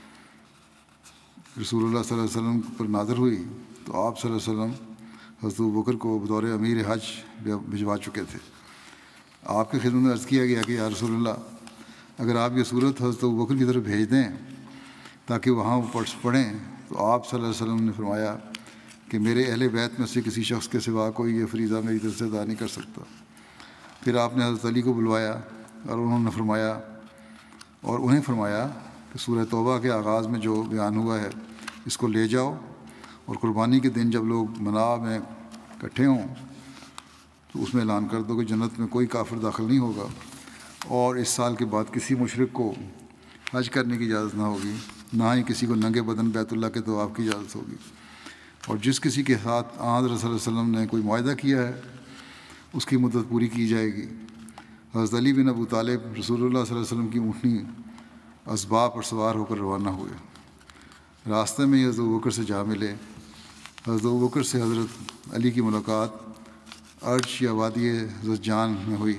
رسول اللہ صلی اللہ علیہ وسلم پر نازل ہوئی تو آپ صلی اللہ علیہ وسلم حضرت ابوبکر کو بطور امیر حج بھجوا چکے تھے۔ آپ کی خدمت میں عرض کیا گیا کہ یا رسول اللہ، اگر آپ یہ صورت حضرت ابوبکر کی طرف بھیج دیں تاکہ وہاں وہ پڑھ پڑھیں، تو آپ صلی اللہ علیہ وسلم نے فرمایا کہ میرے اہل بیت میں سے کسی شخص کے سوا کوئی یہ فریضہ میری طرف سے ادا نہیں کر سکتا۔ پھر آپ نے حضرت علی کو بلوایا اور انہوں نے فرمایا اور انہیں فرمایا کہ سورہ توبہ کے آغاز میں جو بیان ہوا ہے اس کو لے جاؤ، اور قربانی کے دن جب لوگ منا میں اکٹھے ہوں تو اس میں اعلان کر دو کہ جنت میں کوئی کافر داخل نہیں ہوگا، اور اس سال کے بعد کسی مشرک کو حج کرنے کی اجازت نہ ہوگی، نہ ہی کسی کو ننگے بدن بیت اللہ کے طواف کی اجازت ہوگی، اور جس کسی کے ساتھ آن حضرت صلی اللہ علیہ وسلم نے کوئی معاہدہ کیا ہے اس کی مدت پوری کی جائے گی۔ حضرت علی بن ابو طالب رسول اللہ صلی اللہ علیہ وسلم کی اونٹنی اسباب پر سوار ہو کر روانہ ہوئے۔ راستے میں حضرت ابوبکر سے جا ملے۔ حضرت ابوبکر سے حضرت علی کی ملاقات عرش یا وادی زجان میں ہوئی۔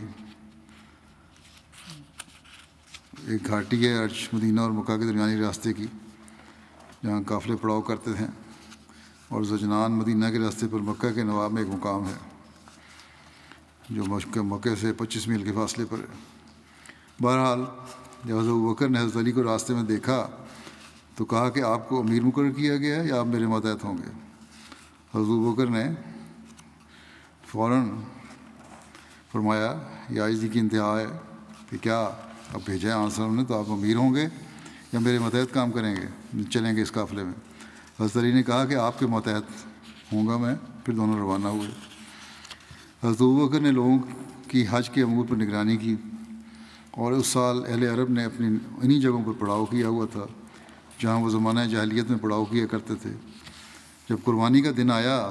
ایک گھاٹی ہے عرش مدینہ اور مکہ کے درمیانی راستے کی، جہاں قافلے پڑاؤ کرتے تھے، اور زجنان مدینہ کے راستے پر مکہ کے نواب میں ایک مقام ہے جو مکہ سے پچیس میل کے فاصلے پر ہے۔ بہرحال جب حضرت ابوبکر نے حضرت علی کو راستے میں دیکھا تو کہا کہ آپ کو امیر مقرر کیا گیا ہے یا آپ میرے ماتحت ہوں گے؟ حضرت ابوبکر نے فوراً فرمایا یہ عاجزی کی انتہا ہے کہ کیا اب بھیجا ہے آن صاحب نے تو آپ امیر ہوں گے یا میرے ماتحت کام کریں گے، چلیں گے اس قافلے میں؟ حضرت علی نے کہا کہ آپ کے ماتحت ہوں گا میں۔ پھر دونوں روانہ ہوئے۔ حضرت ابوبکر نے لوگوں کی حج کے امور پر نگرانی کی، اور اس سال اہل عرب نے اپنی انہی جگہوں پر پڑاؤ کیا ہوا تھا جہاں وہ زمانہ جاہلیت میں پڑاؤ کیا کرتے تھے۔ جب قربانی کا دن آیا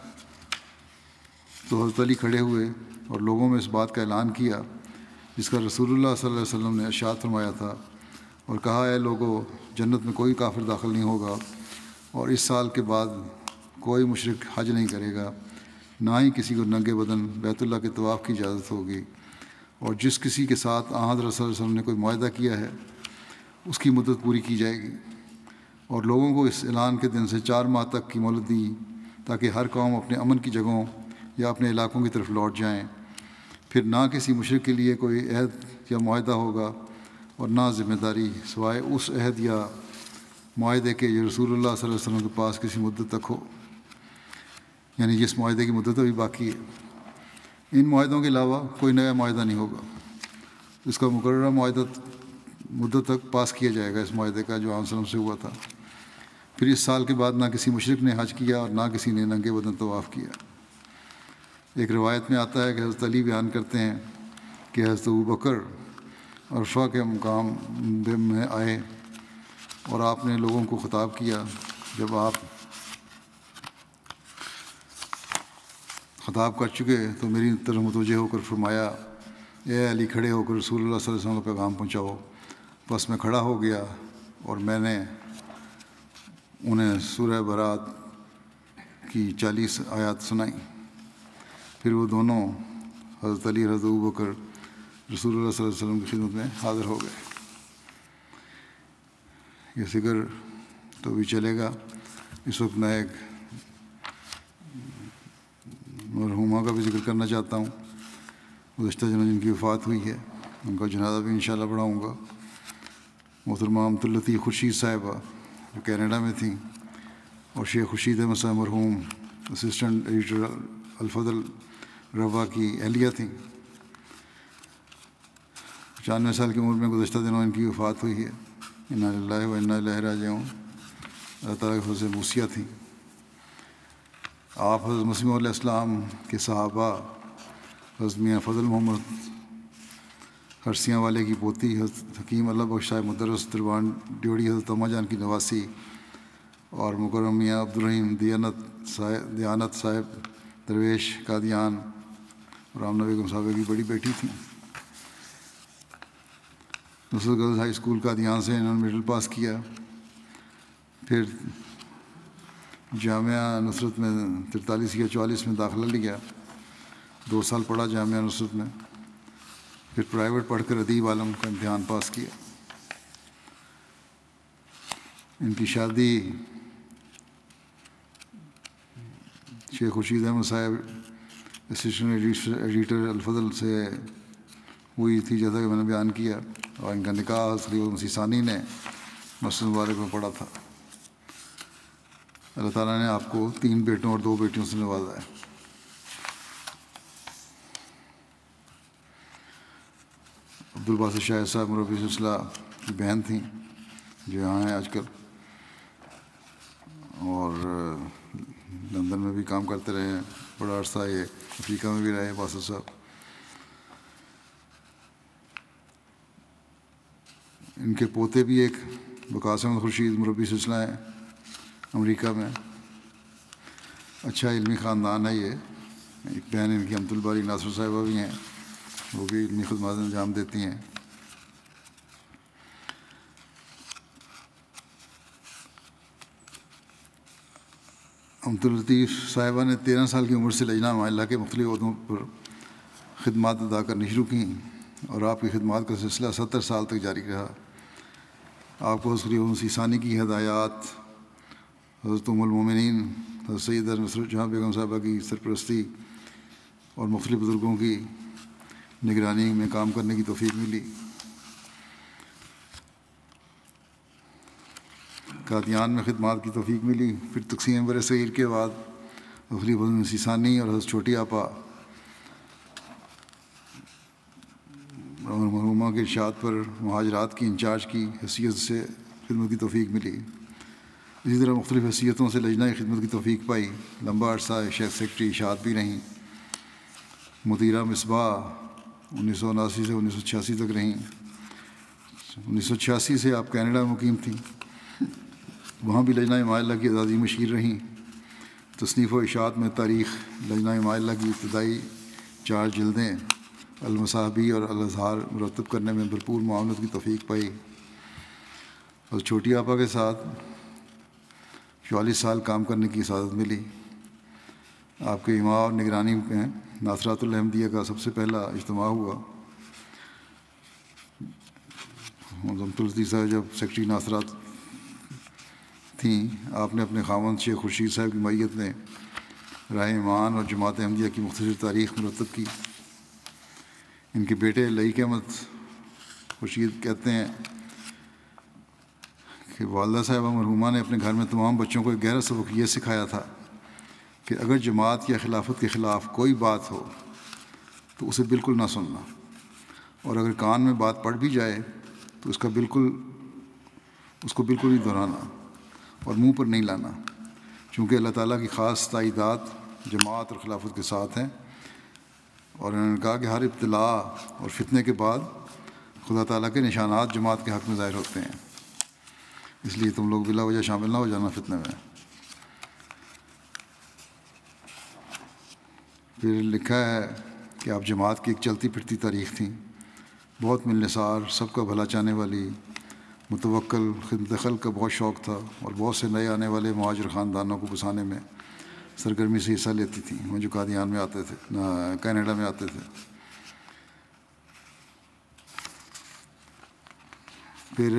تو حضرت علی کھڑے ہوئے اور لوگوں میں اس بات کا اعلان کیا جس کا رسول اللہ صلی اللہ علیہ وسلم نے ارشاد فرمایا تھا، اور کہا اے لوگو، جنت میں کوئی کافر داخل نہیں ہوگا، اور اس سال کے بعد کوئی مشرک حج نہیں کرے گا، نہ ہی کسی کو ننگے بدن بیت اللہ کے طواف کی اجازت ہوگی، اور جس کسی کے ساتھ آن حضرت صلی اللہ علیہ وسلم نے کوئی معاہدہ کیا ہے اس کی مدت پوری کی جائے گی۔ اور لوگوں کو اس اعلان کے دن سے چار ماہ تک کی مہلت دی تاکہ ہر قوم اپنے امن کی جگہوں یا اپنے علاقوں کی طرف لوٹ جائیں۔ پھر نہ کسی مشرک کے لیے کوئی عہد یا معاہدہ ہوگا، اور نہ ذمہ داری سوائے اس عہد یا معاہدے کے جو رسول اللہ صلی اللہ علیہ وسلم کے پاس کسی مدت تک ہو، یعنی جس معاہدے کی مدت ابھی باقی ہے۔ ان معاہدوں کے علاوہ کوئی نیا معاہدہ نہیں ہوگا، اس کا مقررہ معاہدہ مدت تک پاس کیا جائے گا، اس معاہدے کا جو عام وسلم سے ہوا تھا۔ پھر اس سال کے بعد نہ کسی مشرک نے حج کیا اور نہ کسی نے ننگے بدن طواف کیا۔ ایک روایت میں آتا ہے کہ حضرت علی بیان کرتے ہیں کہ حضرت ابوبکر عرفہ کے مقام میں آئے اور آپ نے لوگوں کو خطاب کیا۔ جب آپ خطاب کر چکے تو میری طرف متوجہ ہو کر فرمایا اے علی، کھڑے ہو کر رسول اللہ صلی اللہ علیہ وسلم کا پیغام پہنچاؤ۔ بس میں کھڑا ہو گیا اور میں نے انہیں سورہ برات کی چالیس آیات سنائیں۔ پھر وہ دونوں حضرت علی اور حضرت ابوبکر رسول اللہ صلی اللہ علیہ وسلم کی خدمت میں حاضر ہو گئے۔ یہ ذکر تو بھی چلے گا۔ اس وقت میں ایک مرحومہ کا بھی ذکر کرنا چاہتا ہوں، گزشتہ جنوں جن کی وفات ہوئی ہے، ان کا جنازہ بھی انشاءاللہ پڑھاؤں گا۔ محترمہ امت اللطیف خورشید صاحبہ جو کینیڈا میں تھیں، اور شیخ خورشید احمد صاحب مرحوم اسسٹنٹ ایڈیٹر الفضل روا کی اہلیہ تھیں۔ پچانوے سال کی عمر میں گزشتہ دنوں ان کی وفات ہوئی ہے۔ انا للہ و انا الیہ راجعون۔ اللہ تعالیٰ کے فضل سے موسیہ تھیں۔ آپ حضرت مسیح علیہ السلام کے صحابہ حضرت میاں فضل محمد ہرسیاں والے کی پوتی حضرت حکیم اللہ بخش صاحب مدرس دربان ڈیوڑی حضرت اماں جان کی نواسی، اور مکرم میاں عبدالرحیم دیانت صاحب دیانت صاحب درویش قادیان اور آمنہ بیگم صاحبہ کی بڑی بیٹی تھیں۔ Nusrat girls high school Qadian سے انہوں نے مڈل پاس کیا، پھر جامعہ نصرت میں ترتالیس یا چوالیس میں داخلہ لیا، دو سال پڑھا جامعہ نصرت میں، پھر پرائیویٹ پڑھ کر ادیب عالم کا امتحان پاس کیا۔ ان کی شادی شیخ خورشید احمد صاحب اسسٹنٹ ایڈیٹر الفضل سے ہوئی تھی، جیسا کہ میں نے بیان کیا، اور ان کا نکاح خلیفہ مسیح ثانی نے مسجد مبارک میں پڑھا تھا۔ اللہ تعالیٰ نے آپ کو تین بیٹوں اور دو بیٹیوں سے نوازا ہے۔ عبدالباسط شاہد صاحب مربی سلسلہ کی بہن تھیں، جو یہاں ہیں آج کل، اور لندن میں بھی کام کرتے رہے ہیں بڑا عرصہ، یہ افریقہ میں بھی رہے باسط صاحب۔ ان کے پوتے بھی ایک وقاص احمد خورشید مربی سلسلہ ہیں امریکہ میں۔ اچھا علمی خاندان ہے یہ۔ ایک بہن ان کی امت الباری ناصر صاحبہ بھی ہیں، وہ بھی علمی خدمات انجام دیتی ہیں۔ امت اللطیف صاحبہ نے تیرہ سال کی عمر سے لجنہ معلّہ کے مختلف عہدوں پر خدمات ادا کرنی شروع کیں، اور آپ کی خدمات کا سلسلہ ستر سال تک جاری رہا۔ آپ کو خلیفہ مسیح ثانی کی ہدایات، حضرت ام المومنین حضرت سیدہ نصرت جہاں بیگم صاحبہ کی سرپرستی اور مختلف بزرگوں کی نگرانی میں کام کرنے کی توفیق ملی۔ قادیان میں خدمات کی توفیق ملی۔ پھر تقسیم بر صغیر کے بعد خلیفہ مسیح ثانی اور حضرت چھوٹی آپا اور مرحومہ کے ارشاد پر مہاجرات کی انچارج کی حیثیت سے خدمت کی توفیق ملی۔ اسی طرح مختلف حیثیتوں سے لجنہ خدمت کی توفیق پائی۔ لمبا عرصہ شیخ سیکرٹری اشاعت بھی رہیں۔ مدیرہ مصباح انیس سو اناسی سے انیس سو چھیاسی تک رہیں۔ انیس سو چھیاسی سے آپ کینیڈا میں مقیم تھیں، وہاں بھی لجنہ معلّہ کی اعزازی مشیر رہیں۔ تصنیف و اشاعت میں تاریخ لجنہ معلّہ کی ابتدائی چار جلدیں المصابی اور الاظہار مرتب کرنے میں بھرپور معاونت کی توفیق پائی، اور چھوٹی آپا کے ساتھ چوالیس سال کام کرنے کی سعادت ملی۔ آپ کے اجماع اور نگرانی میں ناصرات الحمدیہ کا سب سے پہلا اجتماع ہوا۔ امت اللطیف صاحب جب سیکرٹری ناصرات تھیں، آپ نے اپنے خاوند شیخ خورشید صاحب کی معیت میں راہ ایمان اور جماعت احمدیہ کی مختصر تاریخ مرتب کی۔ ان کے بیٹے لئیق احمد خورشید کہتے ہیں کہ والدہ صاحبہ مرحومہ نے اپنے گھر میں تمام بچوں کو ایک گہرا سبق یہ سکھایا تھا کہ اگر جماعت یا خلافت کے خلاف کوئی بات ہو تو اسے بالکل نہ سننا، اور اگر کان میں بات پڑ بھی جائے تو اس کا بالکل اس کو بالکل نہیں دہرانا اور منہ پر نہیں لانا، چونکہ اللہ تعالیٰ کی خاص تائیدات جماعت اور خلافت کے ساتھ ہیں۔ اور انہوں نے کہا کہ ہر ابتلاء اور فتنے کے بعد خدا تعالیٰ کے نشانات جماعت کے حق میں ظاہر ہوتے ہیں، اس لیے تم لوگ بلا وجہ شامل نہ ہو جانا فتنے میں۔ پھر لکھا ہے کہ آپ جماعت کی ایک چلتی پھرتی تاریخ تھیں، بہت ملنسار، سب کا بھلا چاہنے والی، متوکل، خدمت خلق کا بہت شوق تھا، اور بہت سے نئے آنے والے مہاجر خاندانوں کو بسانے میں سرگرمی سے حصہ لیتی تھیں، وہ جو قادیان میں آتے تھے، کینیڈا میں آتے تھے۔ پھر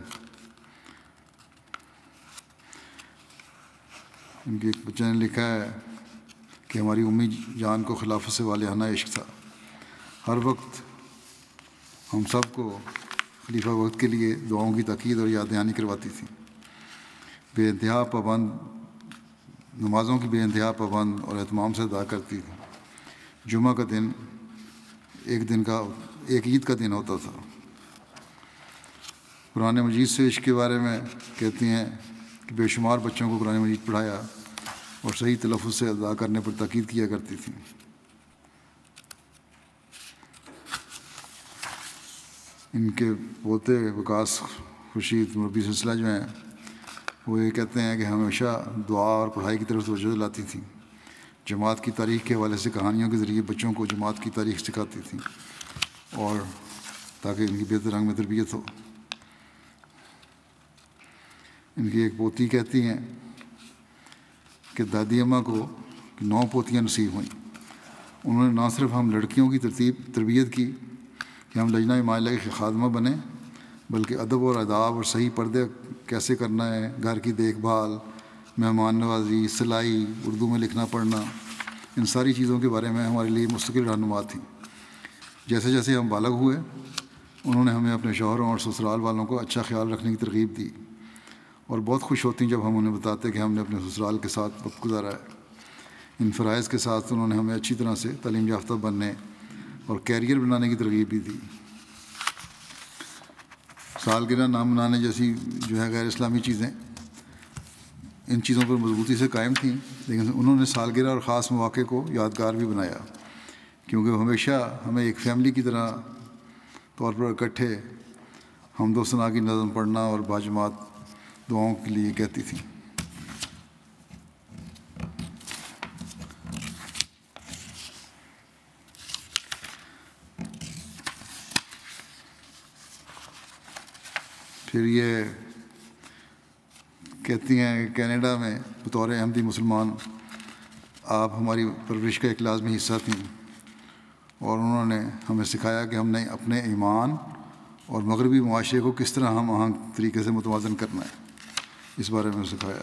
ان کے ایک بچے نے لکھا ہے کہ ہماری امی جان کو خلافت سے والہانہ عشق تھا، ہر وقت ہم سب کو خلیفہ وقت کے لیے دعاؤں کی تاکید اور یاد دہانی کرواتی تھیں. بے انتہا پابند نمازوں کی بے انتہا پابند اور اہتمام سے ادا کرتی تھیں. جمعہ کا دن ایک دن کا ایک عید کا دن ہوتا تھا. قرآن مجید سے عشق کے بارے میں کہتی ہیں کہ بے شمار بچوں کو قرآن مجید پڑھایا اور صحیح تلفظ سے ادا کرنے پر تاکید کیا کرتی تھیں. ان کے پوتے وکاس خورشید مربی سلسلہ جو ہیں وہ یہ کہتے ہیں کہ ہمیشہ دعا اور پڑھائی کی طرف توجہ دلاتی تھیں. جماعت کی تاریخ کے حوالے سے کہانیوں کے ذریعے بچوں کو جماعت کی تاریخ سکھاتی تھیں اور تاکہ ان کی بہتر رنگ میں تربیت ہو. ان کی ایک پوتی کہتی ہیں کہ دادی اماں کو نو پوتیاں نصیب ہوئیں. انہوں نے نہ صرف ہم لڑکیوں کی ترتیب تربیت کی کہ ہم لجنہ مائلہ کی خادمہ بنیں، بلکہ ادب اور آداب اور صحیح پردے کیسے کرنا ہے، گھر کی دیکھ بھال، مہمان نوازی، سلائی، اردو میں لکھنا پڑھنا، ان ساری چیزوں کے بارے میں ہمارے لیے مستقل رہنما تھیں. جیسے جیسے ہم بالغ ہوئے انہوں نے ہمیں اپنے شوہروں اور سسرال والوں کو اچھا خیال رکھنے کی ترغیب دی اور بہت خوش ہوتی جب ہم انہیں بتاتے کہ ہم نے اپنے سسرال کے ساتھ وقت گزارا ہے. ان فرائض کے ساتھ انہوں نے ہمیں اچھی طرح سے تعلیم یافتہ بننے اور کیریئر بنانے کی ترغیب بھی دی. سالگرہ نام منانے جیسی جو ہے غیر اسلامی چیزیں ان چیزوں پر مضبوطی سے قائم تھیں، لیکن انہوں نے سالگرہ اور خاص مواقع کو یادگار بھی بنایا کیونکہ وہ ہمیشہ ہمیں ایک فیملی کی طرح طور پر اکٹھے حمد و ثنا کی نظم پڑھنا اور باجماعت دعاؤں کے لیے کہتی تھیں. پھر یہ کہتی ہیں کہ کینیڈا میں بطور احمدی مسلمان آپ ہماری پرورش کا ایک لازمی حصہ تھیں اور انہوں نے ہمیں سکھایا کہ ہم نے اپنے ایمان اور مغربی معاشرے کو کس طرح ہم آہنگ طریقے سے متوازن کرنا ہے، اس بارے میں سکھایا.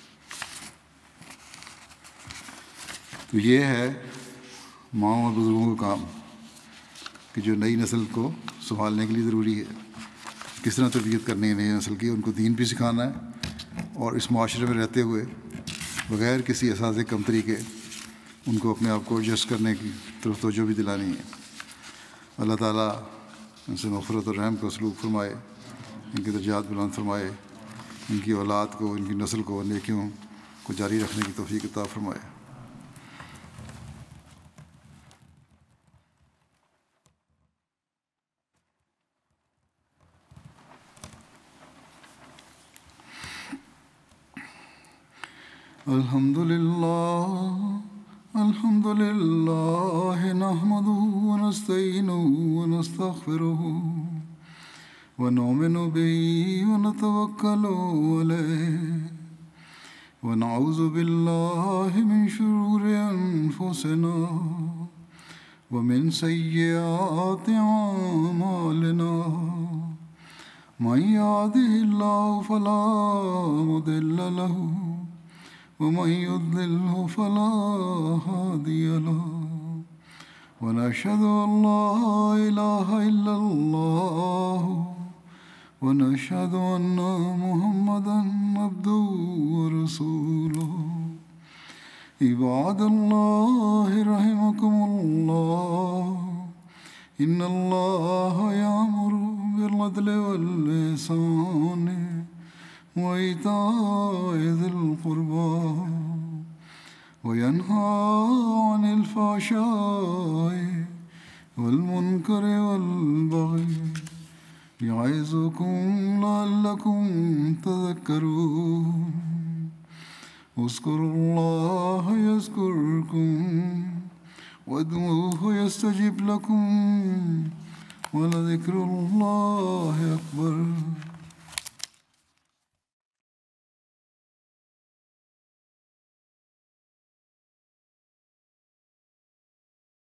تو یہ ہے ماؤں اور بزرگوں کا کام کہ جو نئی نسل کو سنبھالنے کے لیے ضروری ہے، کس طرح تربیت کرنی ہے نئی نسل کی. ان کو دین بھی سکھانا ہے اور اس معاشرے میں رہتے ہوئے بغیر کسی اساس کمتری کے ان کو اپنے آپ کو ایڈجسٹ کرنے کی طرف توجہ بھی دلانی ہے. اللہ تعالیٰ ان سے مغفرت اور رحم کا سلوک فرمائے، ان کے درجات بلند فرمائے، ان کی اولاد کو، ان کی نسل کو نیکیوں کو جاری رکھنے کی توفیق عطا فرمائے. الحمد للہ الحمد للہ نحمده ونستعینه ونستغفره ونؤمن به ونتوکل علیہ ونعوذ باللہ من شرور انفسنا ومن سیئات اعمالنا من يهده الله فلا مضل له ومن يضلله فلا هادي له ونشهد أن لا إله إلا الله ونشهد أن محمدا عبده ورسوله. عباد الله رحمكم الله إن الله يأمر بالعدل والإحسان وإيتاء ذي القربى وينهى عن الفحشاء والمنكر والبغي يعظكم لعلكم تذكرون. اذكروا الله يذكركم وادعوه يستجب لكم ولذكر الله